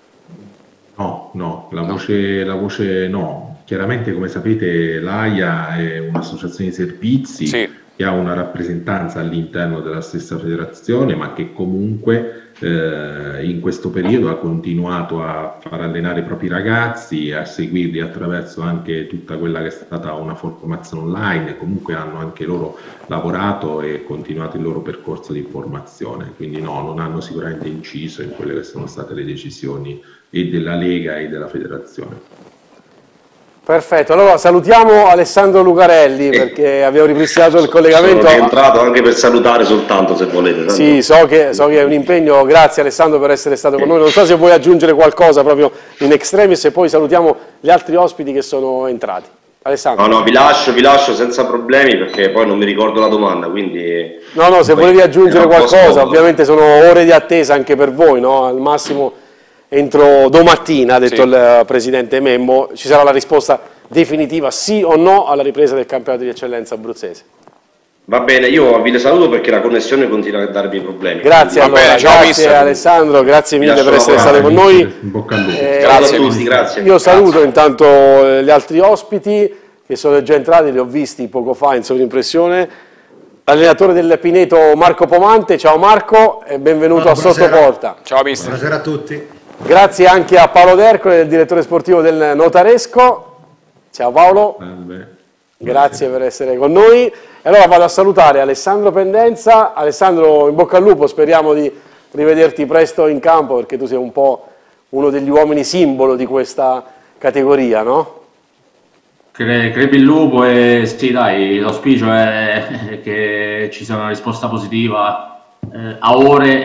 No, la voce no. Chiaramente, come sapete, l'AIA è un'associazione di servizi che ha una rappresentanza all'interno della stessa federazione, ma che comunque in questo periodo ha continuato a far allenare i propri ragazzi, a seguirli attraverso anche tutta quella che è stata una formazione online. Comunque hanno anche loro lavorato e continuato il loro percorso di formazione, quindi no, non hanno sicuramente inciso in quelle che sono state le decisioni e della Lega e della federazione. Perfetto, allora salutiamo Alessandro Lucarelli perché abbiamo ripristinato il collegamento. Sono rientrato anche per salutare soltanto, se volete. Sì, so che è un impegno, grazie Alessandro per essere stato con noi. Non so se vuoi aggiungere qualcosa proprio in extremis e poi salutiamo gli altri ospiti che sono entrati. Alessandro. No, vi lascio senza problemi, perché poi non mi ricordo la domanda, quindi... No, se volevi aggiungere qualcosa, ovviamente sono ore di attesa anche per voi, no? Al massimo entro domattina, ha detto il Presidente Memmo, ci sarà la risposta definitiva sì o no alla ripresa del campionato di eccellenza abruzzese. Va bene, io vi saluto perché la connessione continua a darmi problemi. Grazie, allora, grazie Alessandro, grazie mille per essere stato con noi. Grazie a tutti, grazie. Io saluto intanto gli altri ospiti che sono già entrati, li ho visti poco fa in sovrimpressione. Allenatore del Pineto Marco Pomante, ciao Marco e benvenuto a Sottoporta. Ciao mister. Buonasera a tutti. Grazie anche a Paolo D'Ercole, il direttore sportivo del Notaresco. Ciao Paolo. Grazie per essere con noi. E allora vado a salutare Alessandro Pendenza. Alessandro, in bocca al lupo, speriamo di rivederti presto in campo perché tu sei un po' uno degli uomini simbolo di questa categoria, no? Crepi il lupo e sì, dai, l'auspicio è che ci sia una risposta positiva a ore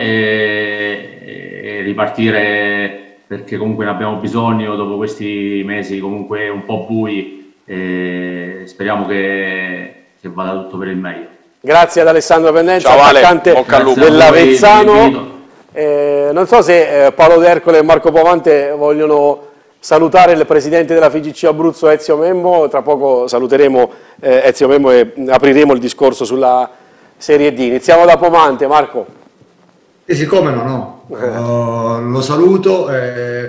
e ripartire, perché comunque ne abbiamo bisogno dopo questi mesi comunque un po' bui, e speriamo che vada tutto per il meglio. Grazie ad Alessandro Pendenza, ciao, attaccante dell'Avezzano. Non so se Paolo D'Ercole e Marco Pomante vogliono salutare il presidente della FIGC Abruzzo Ezio Memmo. Tra poco saluteremo Ezio Memmo e apriremo il discorso sulla Serie D. Iniziamo da Pomante, Marco. Sì, come no. Lo saluto,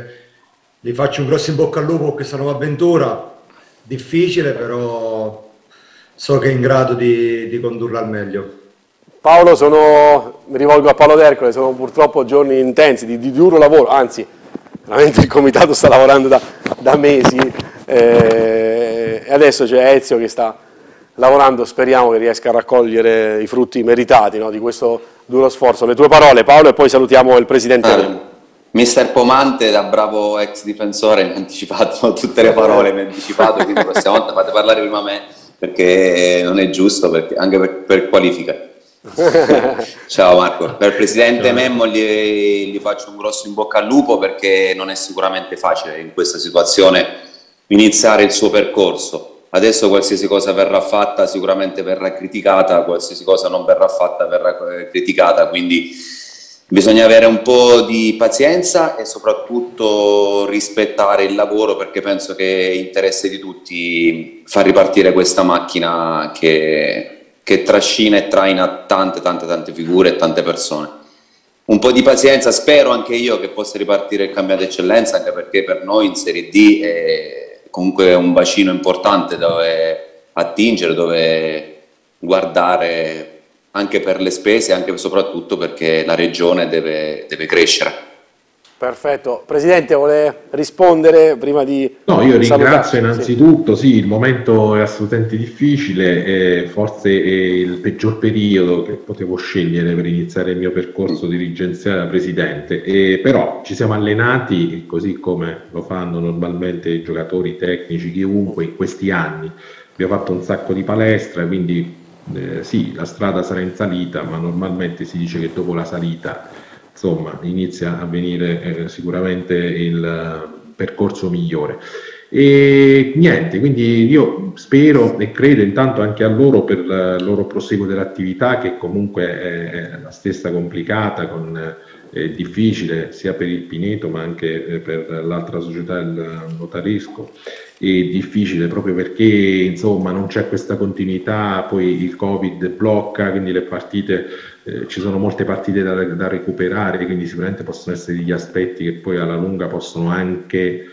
gli faccio un grosso in bocca al lupo per questa nuova avventura, difficile però so che è in grado di condurla al meglio. Paolo, mi rivolgo a Paolo D'Ercole, sono purtroppo giorni intensi, di duro lavoro, anzi, veramente il comitato sta lavorando da mesi e adesso c'è Ezio che sta lavorando, speriamo che riesca a raccogliere i frutti meritati, no, di questo duro sforzo. Le tue parole, Paolo, e poi salutiamo il presidente. Mister Pomante, da bravo ex difensore, mi ha anticipato tutte le parole, mi ha anticipato, quindi la prossima volta fate parlare prima me, perché non è giusto, anche per qualifica. Ciao Marco. Per il presidente Memmo gli faccio un grosso in bocca al lupo, perché non è sicuramente facile in questa situazione iniziare il suo percorso. Adesso qualsiasi cosa verrà fatta sicuramente verrà criticata, qualsiasi cosa non verrà fatta verrà criticata, quindi bisogna avere un po' di pazienza e soprattutto rispettare il lavoro, perché penso che è interesse di tutti far ripartire questa macchina che trascina e traina tante figure e tante persone. Un po' di pazienza, spero anche io che possa ripartire il campionato d'eccellenza, anche perché per noi in Serie D è comunque un bacino importante dove attingere, dove guardare, anche per le spese, anche e soprattutto perché la regione deve crescere. Perfetto. Presidente, vuole rispondere prima di... No, io ringrazio innanzitutto, sì, il momento è assolutamente difficile, forse è il peggior periodo che potevo scegliere per iniziare il mio percorso dirigenziale da presidente, però ci siamo allenati, così come lo fanno normalmente i giocatori, tecnici, chiunque, in questi anni. Abbiamo fatto un sacco di palestra, quindi sì, la strada sarà in salita, ma normalmente si dice che dopo la salita, insomma, inizia a venire sicuramente il percorso migliore. E niente, quindi io spero e credo intanto anche a loro per il loro proseguo dell'attività, che comunque è la stessa complicata, difficile sia per il Pineto ma anche per l'altra società, il Notaresco. È difficile proprio perché insomma non c'è questa continuità, poi il Covid blocca, quindi le partite, ci sono molte partite da recuperare, quindi sicuramente possono essere degli aspetti che poi alla lunga possono anche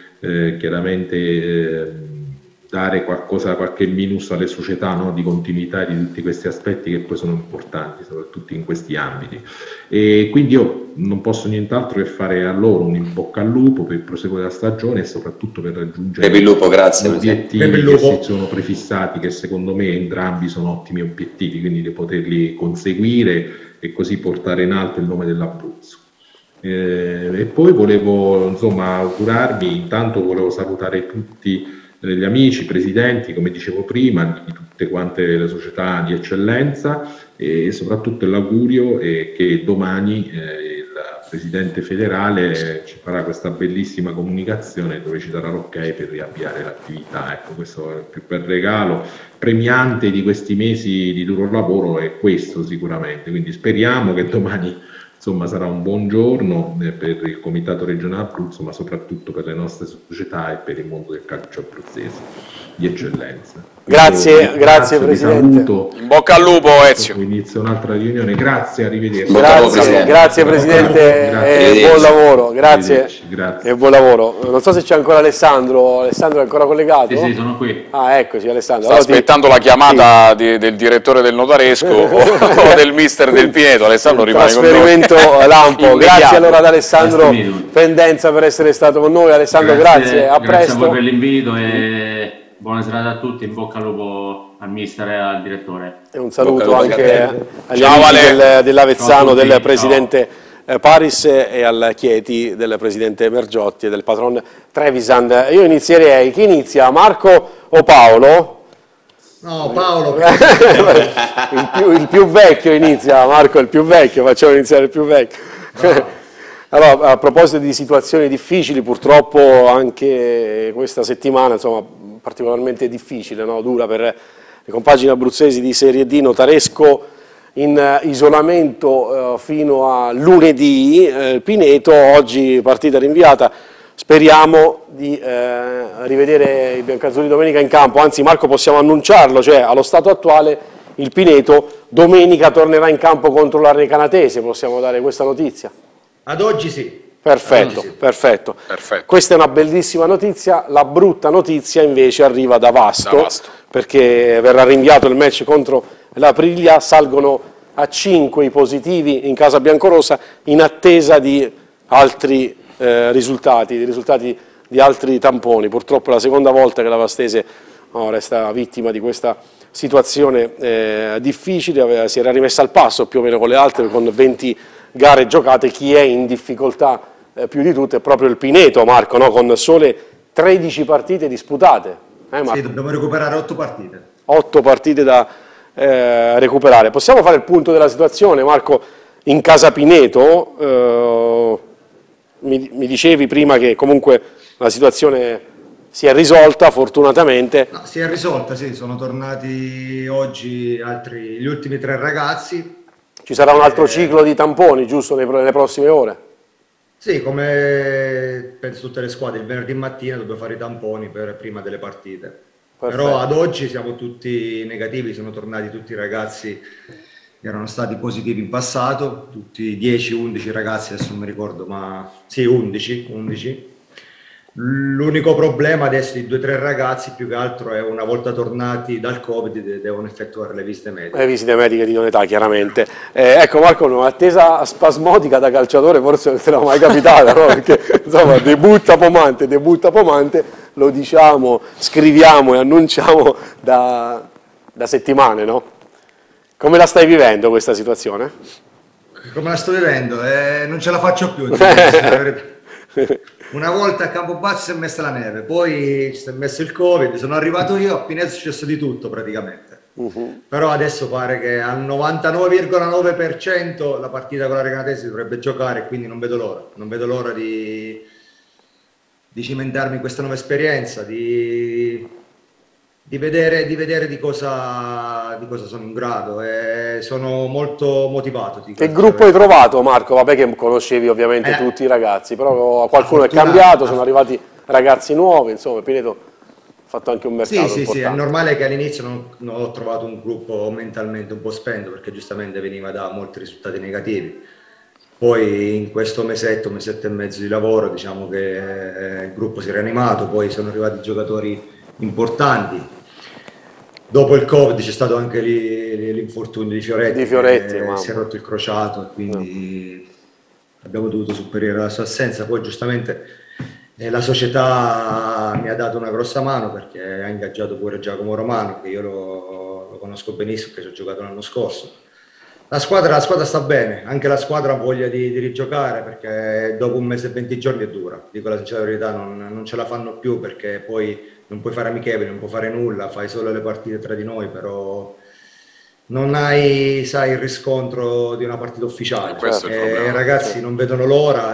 chiaramente dare qualche minus alle società, no? Di continuità di tutti questi aspetti che poi sono importanti, soprattutto in questi ambiti. E quindi io non posso nient'altro che fare a loro un in bocca al lupo per il proseguo della stagione e soprattutto per raggiungere gli obiettivi che si sono prefissati, che secondo me entrambi sono ottimi obiettivi, quindi di poterli conseguire e così portare in alto il nome dell'Abruzzo. E poi volevo insomma augurarmi, intanto volevo salutare tutti gli amici, presidenti, come dicevo prima, di tutte quante le società di eccellenza, e soprattutto l'augurio è che domani il presidente federale ci farà questa bellissima comunicazione dove ci darà l'ok per riavviare l'attività. Ecco, questo è il più bel regalo premiante di questi mesi di duro lavoro, è questo sicuramente, quindi speriamo che domani insomma sarà un buon giorno per il Comitato Regionale Abruzzo, ma soprattutto per le nostre società e per il mondo del calcio abruzzese di eccellenza. Grazie Presidente. In bocca al lupo Ezio. Inizia un'altra riunione, grazie, arrivederci. Grazie Presidente, e buon lavoro, grazie. E buon lavoro. Non so se c'è ancora Alessandro è ancora collegato? Sì, sono qui. Ah, eccoci Alessandro. Sta aspettando la chiamata del direttore del Notaresco o del mister del Pineto. Alessandro rimane con noi. Trasferimento lampo. Grazie allora ad Alessandro Pendenza per essere stato con noi. Alessandro, grazie. A presto. Grazie a voi per l'invito e buona serata a tutti, in bocca al lupo al mister e al direttore. E un saluto anche agli amici dell'Avezzano, del presidente Paris e al Chieti, del presidente Mergiotti e del patron Trevisan. Io inizierei, chi inizia? Marco o Paolo? No, Paolo. il più vecchio inizia, Marco è il più vecchio, facciamo iniziare il più vecchio. No. Allora, a proposito di situazioni difficili, purtroppo anche questa settimana, insomma, particolarmente difficile, no? Dura per le compagini abruzzesi di Serie D. Notaresco in isolamento fino a lunedì, Pineto oggi partita rinviata, speriamo di rivedere i biancazzurri domenica in campo, anzi Marco possiamo annunciarlo, cioè allo stato attuale il Pineto domenica tornerà in campo contro l'Arrecanatese, possiamo dare questa notizia? Ad oggi sì. Perfetto, perfetto. Questa è una bellissima notizia. La brutta notizia invece arriva da Vasto, perché verrà rinviato il match contro l'Aprilia, salgono a 5 i positivi in casa biancorossa in attesa di altri risultati di altri tamponi. Purtroppo è la seconda volta che la Vastese resta vittima di questa situazione difficile, si era rimessa al passo più o meno con le altre, con 20 gare giocate. Chi è in difficoltà più di tutte è proprio il Pineto, Marco, no? Con sole 13 partite disputate. Sì, dobbiamo recuperare 8 partite. 8 partite da recuperare. Possiamo fare il punto della situazione, Marco, in casa Pineto? Mi dicevi prima che comunque la situazione si è risolta, fortunatamente. No, si è risolta, sì, sono tornati oggi gli ultimi 3 ragazzi. Ci sarà un altro ciclo di tamponi, giusto, nelle prossime ore? Sì, come penso tutte le squadre, il venerdì mattina dobbiamo fare i tamponi prima delle partite. Perfetto. Però ad oggi siamo tutti negativi, sono tornati tutti i ragazzi che erano stati positivi in passato, tutti 10-11 ragazzi, adesso non mi ricordo, ma sì, 11. L'unico problema adesso di 2-3 ragazzi più che altro è una volta tornati dal Covid devono effettuare le visite mediche. Le visite mediche di idoneità, chiaramente. Ecco Marco, un'attesa spasmodica da calciatore forse non te l'ho mai capitata, no? Perché insomma debutta Pomante, lo diciamo, scriviamo e annunciamo da settimane, no? Come la stai vivendo questa situazione? Come la sto vivendo? Non ce la faccio più. Una volta a Campobasso si è messa la neve, poi ci si è messo il Covid, sono arrivato io, a Pineto è successo di tutto praticamente. Però adesso pare che al 99,9% la partita con la Recanatese si dovrebbe giocare, quindi non vedo l'ora di cimentarmi in questa nuova esperienza, di vedere di cosa sono in grado, e sono molto motivato. Che gruppo hai trovato, Marco? Vabbè che conoscevi ovviamente tutti i ragazzi, però qualcuno è cambiato, sono arrivati ragazzi nuovi, insomma Pineto ha fatto anche un mercato importante. Sì, è normale che all'inizio non ho trovato un gruppo mentalmente un po' spento, perché giustamente veniva da molti risultati negativi. Poi in questo mesetto e mezzo di lavoro, diciamo che il gruppo si è rianimato, poi sono arrivati giocatori importanti. Dopo il Covid c'è stato anche l'infortunio di Fioretti, si è rotto il crociato, e quindi abbiamo dovuto superare la sua assenza. Poi giustamente la società mi ha dato una grossa mano, perché ha ingaggiato pure Giacomo Romano, che io lo conosco benissimo, che ci ho giocato l'anno scorso. La squadra sta bene, anche la squadra ha voglia di rigiocare, perché dopo 1 mese e 20 giorni è dura, dico la sincera verità, non ce la fanno più, perché poi non puoi fare amichevoli, non puoi fare nulla, fai solo le partite tra di noi, però non hai, sai, il riscontro di una partita ufficiale. I ragazzi non vedono l'ora,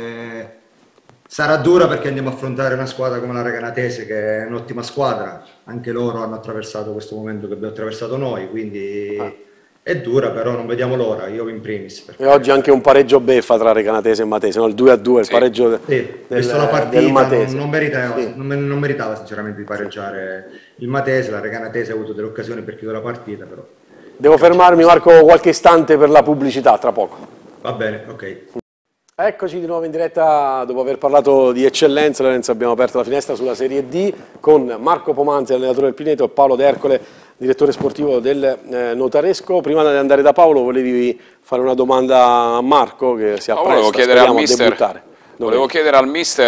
sarà dura perché andiamo a affrontare una squadra come la Recanatese, che è un'ottima squadra, anche loro hanno attraversato questo momento che abbiamo attraversato noi, quindi è dura, però non vediamo l'ora, io in primis. E oggi anche un pareggio beffa tra Recanatese e Matese, no? Il 2-2, il pareggio visto la partita, del Matese. Non meritava sinceramente di pareggiare il Matese, la Recanatese ha avuto delle occasioni per chiudere la partita, però. Devo fermarmi, Marco, qualche istante per la pubblicità, tra poco. Va bene, ok. Eccoci di nuovo in diretta dopo aver parlato di eccellenza. Abbiamo aperto la finestra sulla Serie D con Marco Pomanzi, allenatore del Pineto, e Paolo D'Ercole, direttore sportivo del Notaresco. Prima di andare da Paolo volevi fare una domanda a Marco, che si appresta, volevo chiedere al mister, debuttare. Volevo chiedere al mister,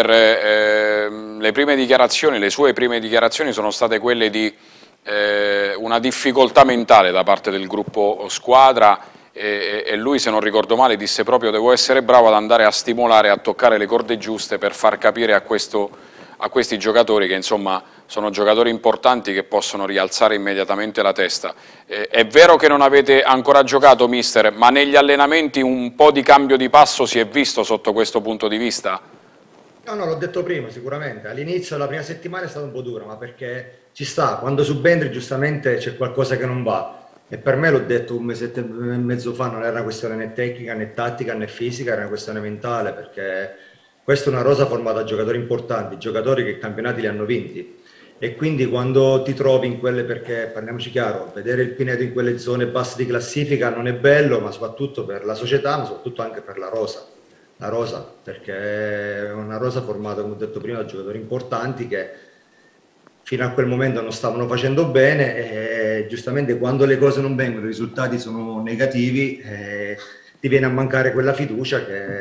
le sue prime dichiarazioni sono state quelle di una difficoltà mentale da parte del gruppo squadra, e lui, se non ricordo male, disse proprio: devo essere bravo ad andare a stimolare, a toccare le corde giuste per far capire a questi giocatori che insomma sono giocatori importanti, che possono rialzare immediatamente la testa. È vero che non avete ancora giocato, mister, ma negli allenamenti un po' di cambio di passo si è visto sotto questo punto di vista? No, l'ho detto prima, sicuramente. All'inizio, la prima settimana è stata un po' dura, ma perché ci sta, quando subentri giustamente c'è qualcosa che non va. E per me, l'ho detto 1 mesetto e mezzo fa, non era una questione né tecnica, né tattica, né fisica, era una questione mentale, perché questa è una rosa formata da giocatori importanti, giocatori che i campionati li hanno vinti. E quindi quando ti trovi in quelle, perché parliamoci chiaro, vedere il Pineto in quelle zone basse di classifica non è bello, ma soprattutto per la società, ma soprattutto anche per la rosa. la rosa, perché è una rosa formata, come ho detto prima, da giocatori importanti che fino a quel momento non stavano facendo bene e giustamente quando le cose non vengono, i risultati sono negativi, ti viene a mancare quella fiducia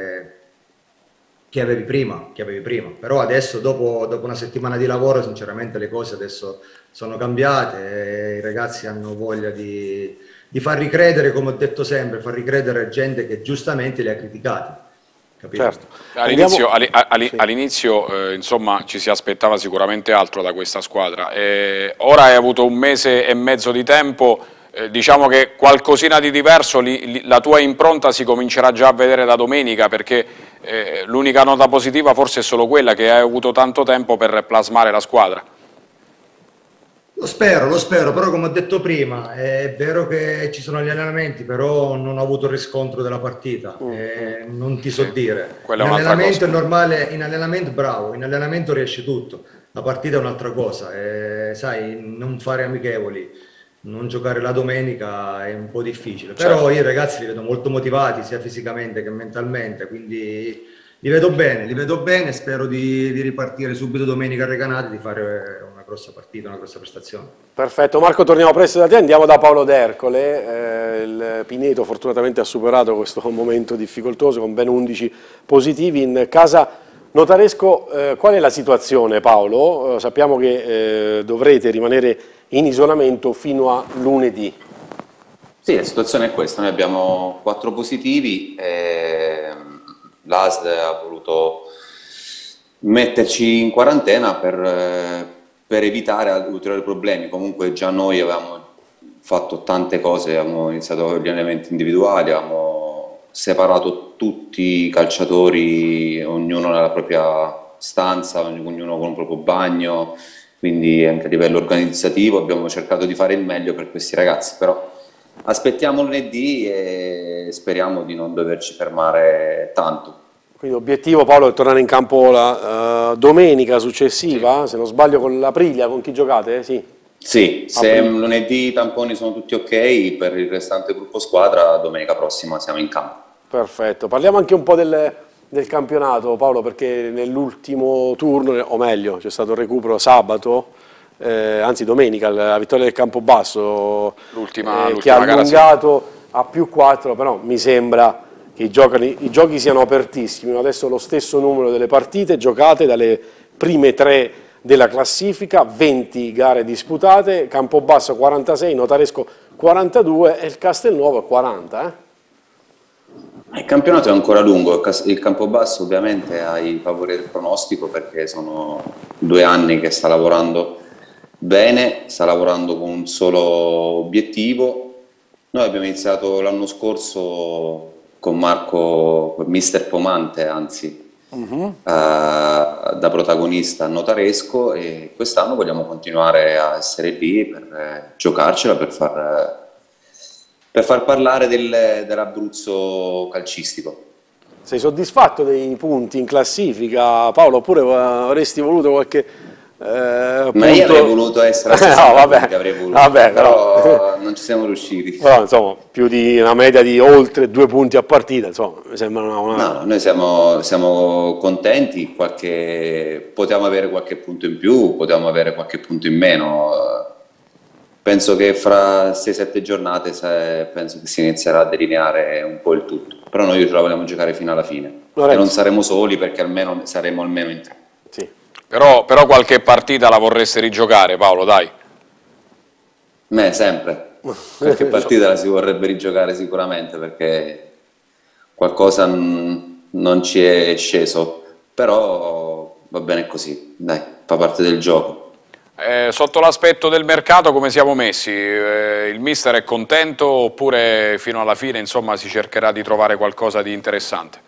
che avevi prima. Però adesso, dopo una settimana di lavoro, sinceramente le cose adesso sono cambiate, i ragazzi hanno voglia di far ricredere, come ho detto sempre, far ricredere gente che giustamente li ha criticati. Certo. All'inizio insomma ci si aspettava sicuramente altro da questa squadra, ora hai avuto un mese e mezzo di tempo, diciamo che qualcosina di diverso, la tua impronta si comincerà già a vedere da domenica, perché l'unica nota positiva forse è solo quella che hai avuto tanto tempo per plasmare la squadra. Lo spero, però come ho detto prima, è vero che ci sono gli allenamenti, però non ho avuto il riscontro della partita, non ti so dire. In allenamento è normale, in allenamento bravo, in allenamento riesce tutto, la partita è un'altra cosa, sai, non fare amichevoli, non giocare la domenica è un po' difficile, però io i ragazzi li vedo molto motivati sia fisicamente che mentalmente, quindi li vedo bene, spero di ripartire subito domenica a Recanati, di fare una grossa partita, una grossa prestazione. Perfetto, Marco, torniamo presto da te, andiamo da Paolo D'Ercole. Il Pineto fortunatamente ha superato questo momento difficoltoso con ben 11 positivi. In casa Notaresco, qual è la situazione, Paolo? Sappiamo che dovrete rimanere in isolamento fino a lunedì. Sì, la situazione è questa, noi abbiamo 4 positivi, l'ASL ha voluto metterci in quarantena per evitare ulteriori problemi. Comunque già noi avevamo fatto tante cose, abbiamo iniziato gli allenamenti individuali, abbiamo separato tutti i calciatori, ognuno nella propria stanza, ognuno con un proprio bagno, quindi anche a livello organizzativo abbiamo cercato di fare il meglio per questi ragazzi, però aspettiamo lunedì e speriamo di non doverci fermare tanto. Quindi l'obiettivo, Paolo, è tornare in campo la domenica successiva, sì. Se non sbaglio con l'Aprilia, con chi giocate? Sì, se lunedì i tamponi sono tutti ok, per il restante gruppo squadra domenica prossima siamo in campo. Perfetto, parliamo anche un po' del campionato, Paolo, perché nell'ultimo turno, o meglio, c'è stato il recupero sabato, anzi domenica, la vittoria del Campobasso, che ha allungato a +4, però mi sembra che i giochi siano apertissimi. Adesso lo stesso numero delle partite giocate dalle prime 3 della classifica, 20 gare disputate, Campobasso 46, Notaresco 42 e il Castelnuovo 40. Il campionato è ancora lungo, il Campobasso ovviamente ha i favori del pronostico perché sono 2 anni che sta lavorando bene, sta lavorando con un solo obiettivo. Noi abbiamo iniziato l'anno scorso con Marco, Mister Pomante, anzi, da protagonista a Notaresco, e quest'anno vogliamo continuare a essere lì per giocarcela, per far parlare dell'Abruzzo calcistico. Sei soddisfatto dei punti in classifica, Paolo, oppure avresti voluto qualche ma io avrei voluto essere no, vabbè, però non ci siamo riusciti. Però insomma, più di una media di oltre 2 punti a partita, insomma, mi sembra No, noi siamo contenti, potevamo avere qualche punto in più, potevamo avere qualche punto in meno. Penso che fra 6-7 giornate penso che si inizierà a delineare un po' il tutto, però noi ce la vogliamo giocare fino alla fine. Lorenzo. E non saremo soli, perché saremo almeno in 3. Sì. Però qualche partita la vorreste rigiocare, Paolo, dai. Sempre. Qualche partita la si vorrebbe rigiocare sicuramente, perché qualcosa non ci è sceso, però va bene così, dai, fa parte del gioco. Sotto l'aspetto del mercato come siamo messi? Il mister è contento, oppure fino alla fine insomma si cercherà di trovare qualcosa di interessante?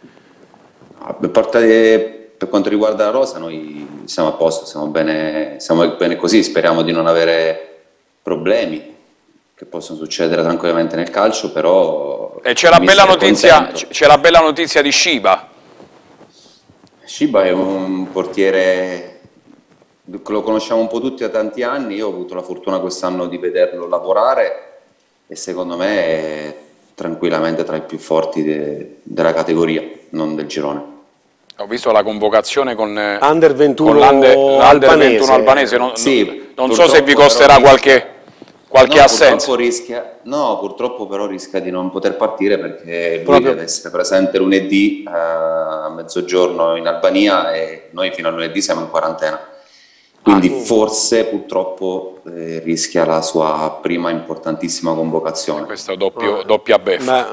Per quanto riguarda la rosa noi siamo a posto, siamo bene così, speriamo di non avere problemi che possono succedere tranquillamente nel calcio, però... E c'è la bella notizia di Shiba. Shiba è un portiere, lo conosciamo un po' tutti da tanti anni, io ho avuto la fortuna quest'anno di vederlo lavorare e secondo me tranquillamente tra i più forti della categoria, non del girone. Ho visto la convocazione con Under 21 l'Under 21 albanese, non so se vi costerà qualche assenza. Purtroppo però rischia di non poter partire perché lui deve essere presente lunedì a mezzogiorno in Albania e noi fino a lunedì siamo in quarantena. Quindi forse purtroppo rischia la sua prima importantissima convocazione. Questa doppia beffa.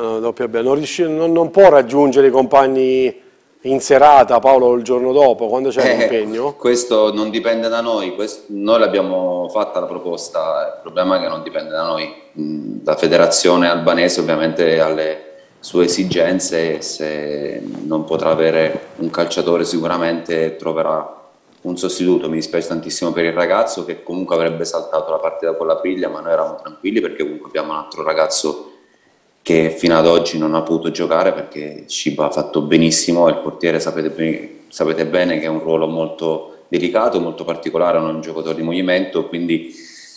Non può raggiungere i compagni in serata, Paolo, il giorno dopo, quando c'è l'impegno? Questo non dipende da noi, noi l'abbiamo fatta la proposta, il problema è che non dipende da noi. La federazione albanese ovviamente ha le sue esigenze e se non potrà avere un calciatore sicuramente troverà un sostituto. Mi dispiace tantissimo per il ragazzo che comunque avrebbe saltato la partita con la Priglia, ma noi eravamo tranquilli perché comunque abbiamo un altro ragazzo che fino ad oggi non ha potuto giocare perché Ciba ha fatto benissimo e il portiere sapete bene che è un ruolo molto delicato, molto particolare, non è un giocatore di movimento, quindi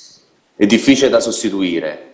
è difficile da sostituire,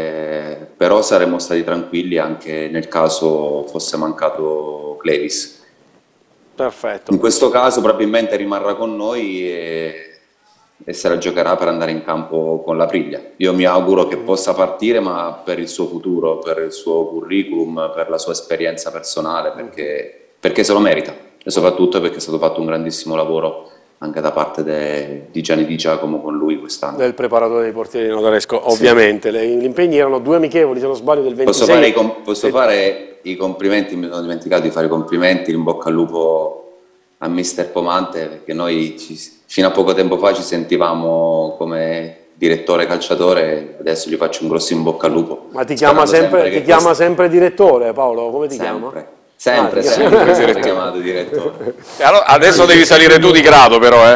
però saremmo stati tranquilli anche nel caso fosse mancato Clevis. Perfetto. In questo caso probabilmente rimarrà con noi e se la giocherà per andare in campo con la Priglia. Io mi auguro che possa partire, ma per il suo futuro, per il suo curriculum, per la sua esperienza personale, perché se lo merita e soprattutto perché è stato fatto un grandissimo lavoro anche da parte di Gianni Di Giacomo con lui quest'anno. Del preparatore dei portieri di Notaresco, ovviamente. Gli impegni erano 2 amichevoli, se non sbaglio, del 26. Posso fare i complimenti, mi sono dimenticato di fare i complimenti, in bocca al lupo a mister Pomante, perché noi fino a poco tempo fa ci sentivamo come direttore calciatore, adesso gli faccio un grosso in bocca al lupo. Ma ti chiama sempre direttore, Paolo? Come ti chiama? Sempre chiamato direttore. Allora, adesso devi salire tu di grado però,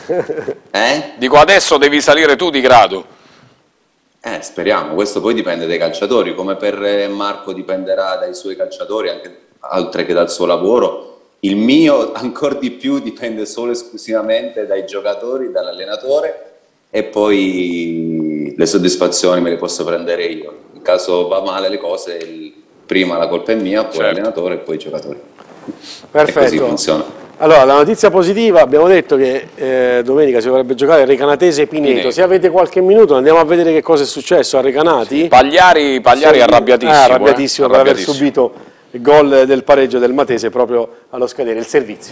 Dico, adesso devi salire tu di grado. Speriamo, questo poi dipende dai calciatori, come per Marco dipenderà dai suoi calciatori, anche oltre che dal suo lavoro. Il mio ancora di più dipende solo esclusivamente dai giocatori, dall'allenatore e poi le soddisfazioni me le posso prendere io. In caso va male le cose, prima la colpa è mia, poi l'allenatore e poi i giocatori. Perfetto. E così funziona. Allora, la notizia positiva, abbiamo detto che domenica si dovrebbe giocare Recanatese Pineto. Se avete qualche minuto andiamo a vedere che cosa è successo a Recanati. Pagliari è arrabbiatissimo. Arrabbiatissimo per aver subito il gol del pareggio del Matese proprio allo scadere il servizio.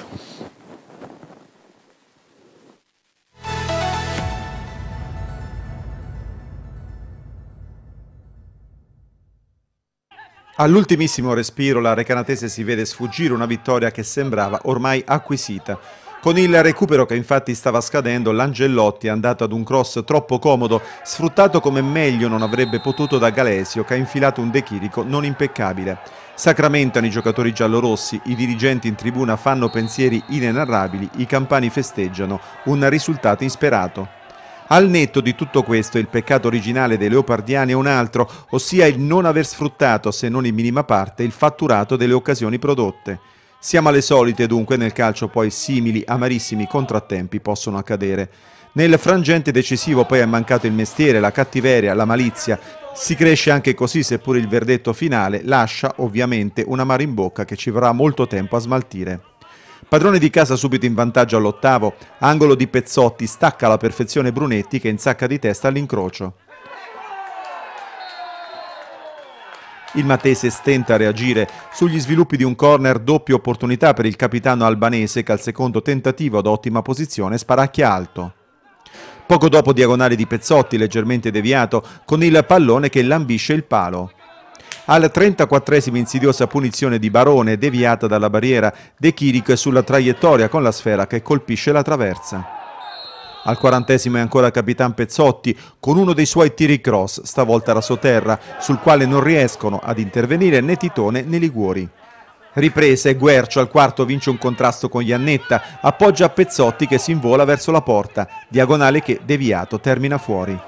All'ultimissimo respiro la Recanatese si vede sfuggire una vittoria che sembrava ormai acquisita. Con il recupero che infatti stava scadendo, l'Angellotti è andato ad un cross troppo comodo, sfruttato come meglio non avrebbe potuto da Galesio, che ha infilato un De Chirico non impeccabile. Sacramentano i giocatori giallorossi, i dirigenti in tribuna fanno pensieri inenarrabili, i campani festeggiano, un risultato insperato. Al netto di tutto questo, il peccato originale dei leopardiani è un altro, ossia il non aver sfruttato, se non in minima parte, il fatturato delle occasioni prodotte. Siamo alle solite dunque nel calcio, poi simili, amarissimi contrattempi possono accadere. Nel frangente decisivo poi è mancato il mestiere, la cattiveria, la malizia. Si cresce anche così, seppur il verdetto finale lascia ovviamente un amaro in bocca che ci vorrà molto tempo a smaltire. Padrone di casa subito in vantaggio all'8º, angolo di Pezzotti, stacca alla perfezione Brunetti che insacca di testa all'incrocio. Il Matese stenta a reagire sugli sviluppi di un corner, doppia opportunità per il capitano albanese che al secondo tentativo ad ottima posizione sparacchia alto. Poco dopo diagonale di Pezzotti, leggermente deviato, con il pallone che lambisce il palo. Al 34esimo insidiosa punizione di Barone, deviata dalla barriera, De Chirico è sulla traiettoria con la sfera che colpisce la traversa. Al 40esimo è ancora Capitan Pezzotti con uno dei suoi tiri cross, stavolta rasoterra, sul quale non riescono ad intervenire né Titone né Liguori. Riprese, Guercio al quarto vince un contrasto con Iannetta, appoggia a Pezzotti che si invola verso la porta, diagonale che, deviato, termina fuori.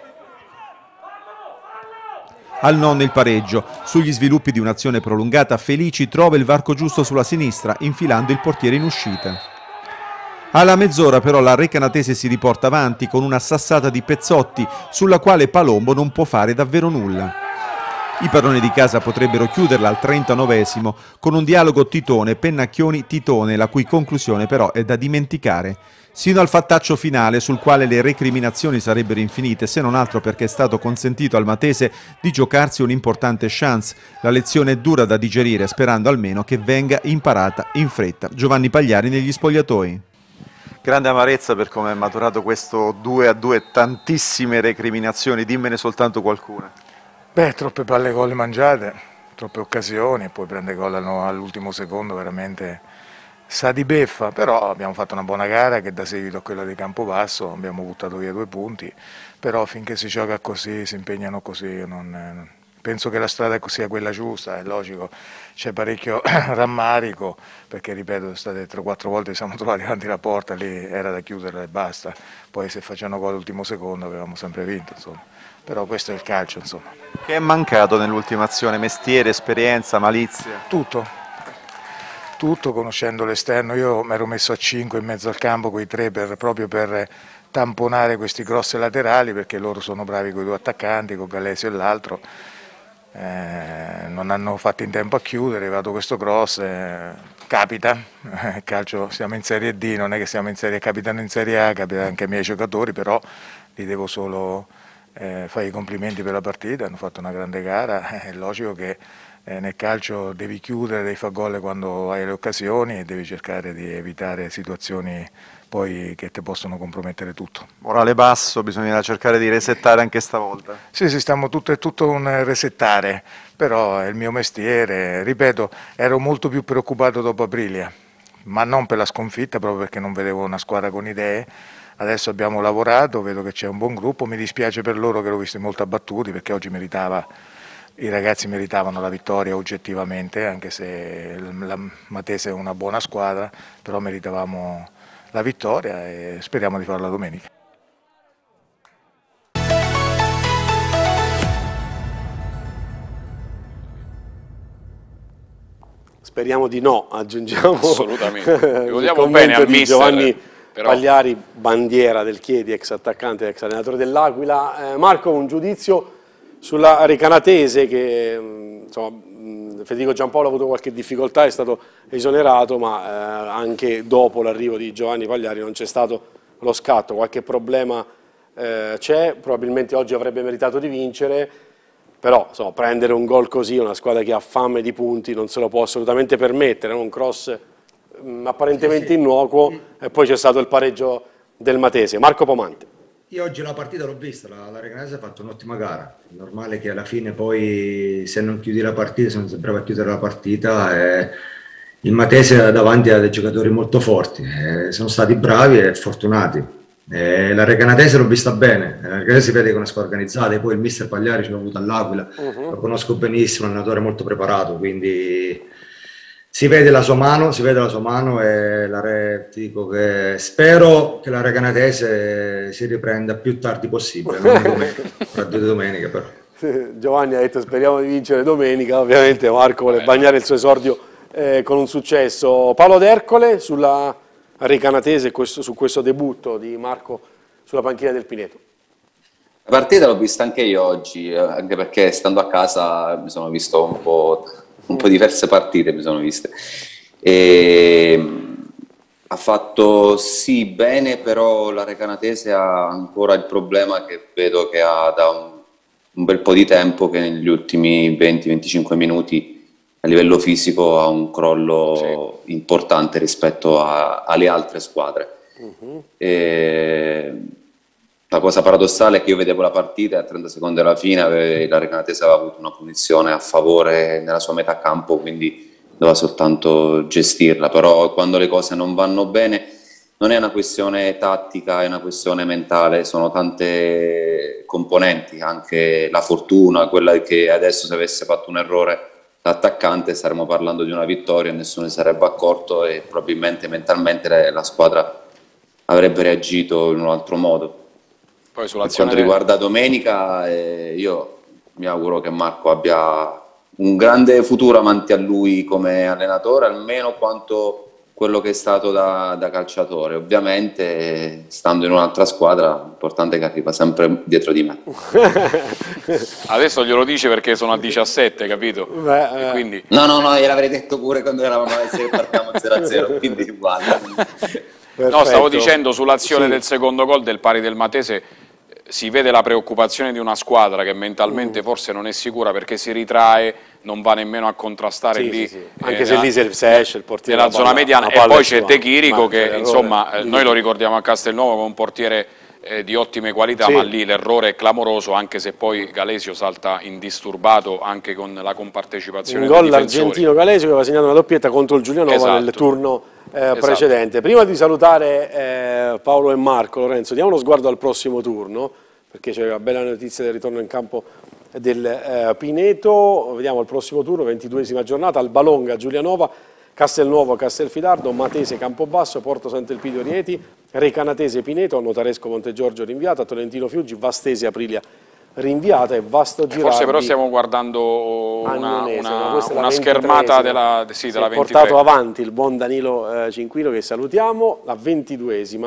Al 9 il pareggio, sugli sviluppi di un'azione prolungata Felici trova il varco giusto sulla sinistra, infilando il portiere in uscita. Alla mezz'ora però la Recanatese si riporta avanti con una sassata di Pezzotti, sulla quale Palombo non può fare davvero nulla. I padroni di casa potrebbero chiuderla al 39esimo con un dialogo Titone-Pennacchioni-Titone, la cui conclusione però è da dimenticare. Sino al fattaccio finale sul quale le recriminazioni sarebbero infinite, se non altro perché è stato consentito al Matese di giocarsi un'importante chance. La lezione è dura da digerire, sperando almeno che venga imparata in fretta. Giovanni Pagliari negli spogliatoi. Grande amarezza per come è maturato questo 2-2, tantissime recriminazioni, dimmene soltanto qualcuna. Beh, troppe palle gol mangiate, troppe occasioni, e poi prende gol all'ultimo secondo, veramente sa di beffa, però abbiamo fatto una buona gara che da seguito a quella di Campobasso, abbiamo buttato via 2 punti, però finché si gioca così, si impegnano così, penso che la strada sia quella giusta, è logico, c'è parecchio rammarico, perché ripeto, state 3-4 volte che siamo trovati davanti alla porta, lì era da chiuderla e basta, poi se facciano gol all'ultimo secondo avevamo sempre vinto, insomma. Però questo è il calcio, insomma. Che è mancato nell'ultima azione? Mestiere, esperienza, malizia? Tutto conoscendo l'esterno. Io mi ero messo a 5 in mezzo al campo, quei 3 proprio per tamponare questi cross laterali, perché loro sono bravi con i 2 attaccanti, con Gallesio e l'altro. Non hanno fatto in tempo a chiudere, è arrivato questo cross, capita, calcio, siamo in Serie D, non è che siamo in Serie, capitano in Serie A, capita anche ai miei giocatori, però li devo solo fare i complimenti per la partita, hanno fatto una grande gara, è logico che nel calcio devi chiudere, devi fare gol quando hai le occasioni e devi cercare di evitare situazioni poi che ti possono compromettere tutto. Morale basso, bisogna cercare di resettare anche stavolta. Sì, stiamo è tutto un resettare, però è il mio mestiere, ripeto, ero molto più preoccupato dopo Aprilia, ma non per la sconfitta, proprio perché non vedevo una squadra con idee. Adesso abbiamo lavorato, vedo che c'è un buon gruppo, mi dispiace per loro che l'ho visto molto abbattuti, perché oggi i ragazzi meritavano la vittoria oggettivamente, anche se la Matese è una buona squadra, però meritavamo la vittoria e speriamo di farla domenica. Speriamo di no, aggiungiamo. Assolutamente. Il Vogliamo bene al di mister, Giovanni però... Pagliari, bandiera del Chiedi, ex attaccante, ex allenatore dell'Aquila. Marco, un giudizio sulla Recanatese che insomma, Federico Giampaolo ha avuto qualche difficoltà, è stato esonerato, ma anche dopo l'arrivo di Giovanni Pagliari non c'è stato lo scatto, qualche problema c'è, probabilmente oggi avrebbe meritato di vincere, però insomma, prendere un gol così, una squadra che ha fame di punti non se lo può assolutamente permettere, un cross apparentemente innocuo e poi c'è stato il pareggio del Matese. Marco Pomante. Io oggi la partita l'ho vista, la Recanatese ha fatto un'ottima gara, è normale che alla fine poi se non chiudi la partita, se non sei bravo a chiudere la partita, il Matese davanti ha dei giocatori molto forti, sono stati bravi e fortunati. La Recanatese l'ho vista bene, la Recanatese si vede che è una squadra organizzata, e poi il mister Pagliari ce l'ho avuto all'Aquila, lo conosco benissimo, è un allenatore molto preparato, quindi si vede la sua mano, e ti dico che spero che la Recanatese si riprenda più tardi possibile, non domenica, tra 2 domeniche però. Giovanni ha detto speriamo di vincere domenica, ovviamente Marco vuole bagnare il suo esordio con un successo. Paolo D'Ercole sulla Recanatese, su questo debutto di Marco sulla panchina del Pineto. La partita l'ho vista anche io oggi, anche perché stando a casa mi sono visto un po' diverse partite, mi sono viste. Ha fatto sì bene, però la Recanatese ha ancora il problema che vedo che ha da un bel po' di tempo, che negli ultimi 20-25 minuti a livello fisico ha un crollo importante rispetto alle altre squadre. La cosa paradossale è che io vedevo la partita e a 30 secondi alla fine la Recanatese aveva avuto una punizione a favore nella sua metà campo, quindi doveva soltanto gestirla, però quando le cose non vanno bene non è una questione tattica, è una questione mentale, sono tante componenti, anche la fortuna, quella che adesso se avesse fatto un errore l'attaccante staremmo parlando di una vittoria e nessuno si sarebbe accorto e probabilmente mentalmente la squadra avrebbe reagito in un altro modo. Poi per quanto riguarda domenica, io mi auguro che Marco abbia un grande futuro avanti a lui come allenatore, almeno quanto quello che è stato da calciatore. Ovviamente, stando in un'altra squadra, l'importante è che arriva sempre dietro di me. Adesso glielo dice perché sono a 17, capito? E quindi... No, gliel'avrei detto pure quando eravamo se partiamo 0-0, quindi uguale. No, stavo dicendo sull'azione del secondo gol del pari del Matese, si vede la preoccupazione di una squadra che mentalmente forse non è sicura perché si ritrae, non va nemmeno a contrastare lì. Anche se lì se esce il portiere nella zona mediana, e poi c'è De Chirico che insomma noi lo ricordiamo a Castelnuovo come un portiere di ottime qualità, ma lì l'errore è clamoroso, anche se poi Galesio salta indisturbato anche con la compartecipazione dei difensori. Un gol argentino Galesio che aveva segnato una doppietta contro il Giulianova nel turno precedente. Prima di salutare Paolo e Marco, Lorenzo, diamo uno sguardo al prossimo turno, perché c'è una bella notizia del ritorno in campo del Pineto. Vediamo il prossimo turno, 22esima giornata, Albalonga, Giulianova, Castelnuovo, Castelfidardo, Matese, Campobasso, Porto Sant'Elpidio, Rieti, Recanatese, Pineto, Notaresco, Montegiorgio rinviata, Tolentino, Fiuggi, Vastese, Aprilia rinviata e Vasto Girardi. Forse però stiamo guardando una schermata della 23. Portato avanti il buon Danilo Cinquino, che salutiamo, la 22esima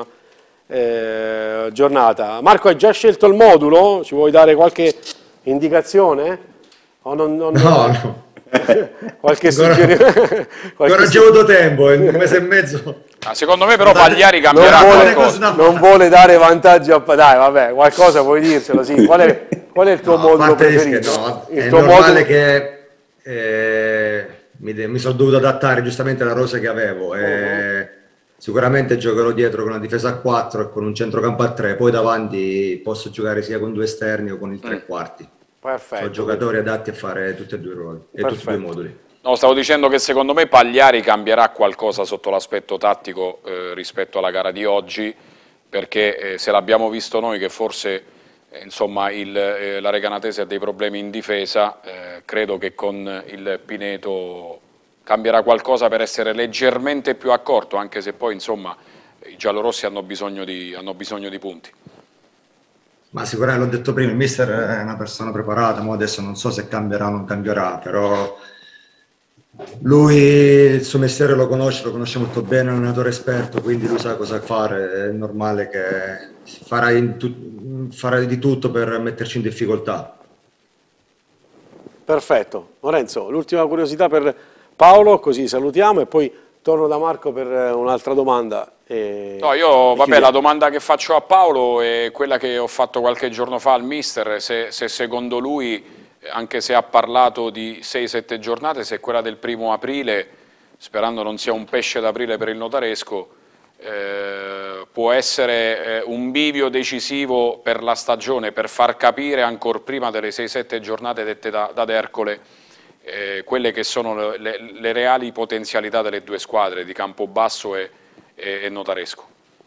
giornata. Marco, hai già scelto il modulo? Ci vuoi dare qualche indicazione? O no. Qualche suggerimento? Ancora c'è avuto tempo, in un mese e mezzo. Secondo me però Pagliari cambierà qualcosa. Non vuole dare vantaggio a... Dai, vabbè, qualcosa puoi dircelo, sì. Qual è il tuo modulo preferito? È normale che mi sono dovuto adattare giustamente alla rosa che avevo. Sicuramente giocherò dietro con una difesa a 4 e con un centrocampo a 3, poi davanti posso giocare sia con 2 esterni o con il 3 quarti. Perfetto. Sono giocatori adatti a fare tutti e 2 i ruoli e tutti e 2 i moduli. No, stavo dicendo che secondo me Pagliari cambierà qualcosa sotto l'aspetto tattico rispetto alla gara di oggi, perché se l'abbiamo visto noi che forse insomma la Recanatese ha dei problemi in difesa, credo che con il Pineto cambierà qualcosa per essere leggermente più accorto, anche se poi insomma i giallorossi hanno bisogno di punti. Ma sicuramente, l'ho detto prima, il mister è una persona preparata, ma adesso non so se cambierà o non cambierà, però lui il suo mestiere lo conosce molto bene, è un allenatore esperto, quindi lui sa cosa fare, è normale che farà di tutto per metterci in difficoltà. Perfetto. Lorenzo, l'ultima curiosità per Paolo, così salutiamo e poi torno da Marco per un'altra domanda. La domanda che faccio a Paolo è quella che ho fatto qualche giorno fa al mister, se secondo lui, anche se ha parlato di 6-7 giornate, se quella del 1° aprile, sperando non sia un pesce d'aprile per il Notaresco, può essere un bivio decisivo per la stagione, per far capire ancora prima delle 6-7 giornate dette da D'Ercole quelle che sono le reali potenzialità delle due squadre, di Campobasso e Notaresco.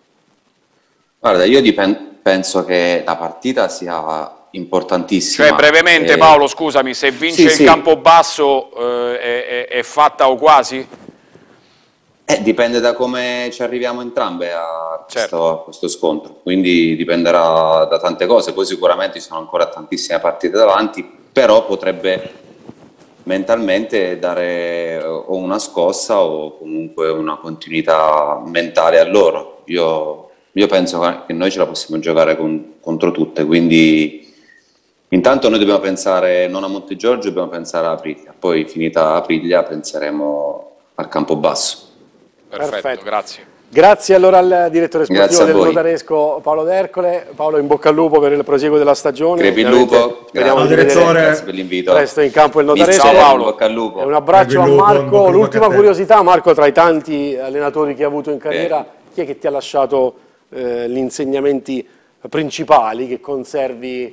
Guarda, io penso che la partita sia importantissima. Cioè, brevemente Paolo, scusami, se vince il Campobasso è fatta o quasi? Dipende da come ci arriviamo entrambe a questo scontro, quindi dipenderà da tante cose, poi sicuramente ci sono ancora tantissime partite davanti, però potrebbe mentalmente dare o una scossa o comunque una continuità mentale a loro. Io penso che noi ce la possiamo giocare contro tutte, quindi intanto noi dobbiamo pensare non a Montegiorgio, dobbiamo pensare a Aprilia, poi finita Aprilia penseremo al Campobasso. Perfetto, grazie. Grazie allora al direttore sportivo del Notaresco Paolo D'Ercole. Paolo, in bocca al lupo per il proseguo della stagione. Crepi il lupo, speriamo di grazie per l'invito. Presto in campo il Notaresco. Ciao Paolo, bocca al lupo. E un abbraccio a Marco. L'ultima curiosità, Marco, tra i tanti allenatori che ha avuto in carriera, chi è che ti ha lasciato gli insegnamenti principali che conservi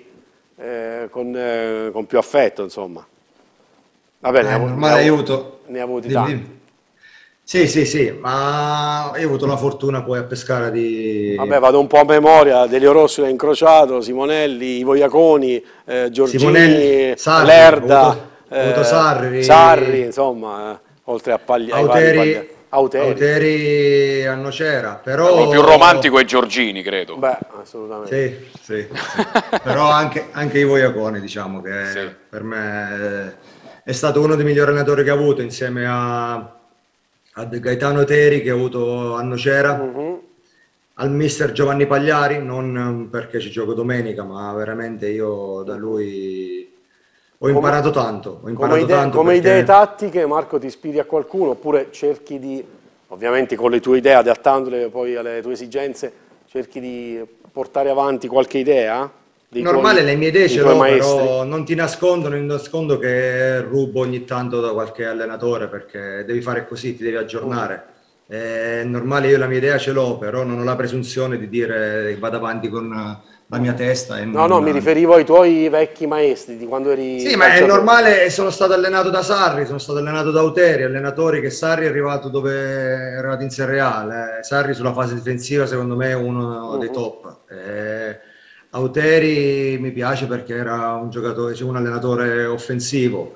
con più affetto, insomma? Va bene, ne ha avuti tanti. Sì, ma io ho avuto la fortuna poi a Pescara di... Vabbè, vado un po' a memoria, Delio Rossi l'ha incrociato, Simonelli, Ivo Iaconi, Giorgini, Sarri, Lerda, ho avuto Sarri, insomma, oltre a Auteri a Nocera, però... Il più romantico è Giorgini, credo. Beh, assolutamente. Sì. Però anche Ivo Iaconi, diciamo che per me è stato uno dei migliori allenatori che ho avuto, insieme a a Gaetano Teri che ho avuto a Nocera, al mister Giovanni Pagliari, non perché ci gioco domenica, ma veramente io da lui ho imparato tanto. Come idee tattiche, Marco, ti ispiri a qualcuno oppure cerchi di, ovviamente con le tue idee, adattandole poi alle tue esigenze, cerchi di portare avanti qualche idea? Normale, le mie idee ce l'ho, però non ti nascondo che rubo ogni tanto da qualche allenatore, perché devi fare così, ti devi aggiornare. È normale, io la mia idea ce l'ho, però non ho la presunzione di dire che vado avanti con la mia testa. No, mi riferivo ai tuoi vecchi maestri di quando eri... Sì, ma è normale, sono stato allenato da Sarri, sono stato allenato da Auteri, allenatori che Sarri è arrivato dove è arrivato in Serie A. Sarri sulla fase difensiva secondo me è uno dei top. Auteri mi piace perché era un giocatore, un allenatore offensivo.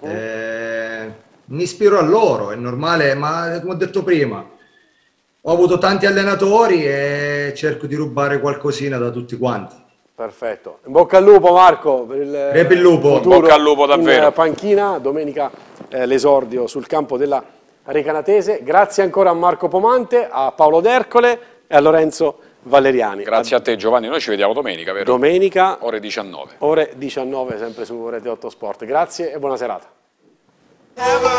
Mi ispiro a loro, è normale, ma come ho detto prima, ho avuto tanti allenatori e cerco di rubare qualcosina da tutti quanti. Perfetto. In bocca al lupo, Marco, per il lupo. futuro. In bocca al lupo davvero. In panchina, domenica l'esordio sul campo della Recanatese. Grazie ancora a Marco Pomante, a Paolo D'Ercole e a Lorenzo Valeriani. Grazie a te Giovanni, noi ci vediamo domenica, vero? Domenica, ore 19. Ore 19, sempre su Rete 8 Sport. Grazie e buona serata.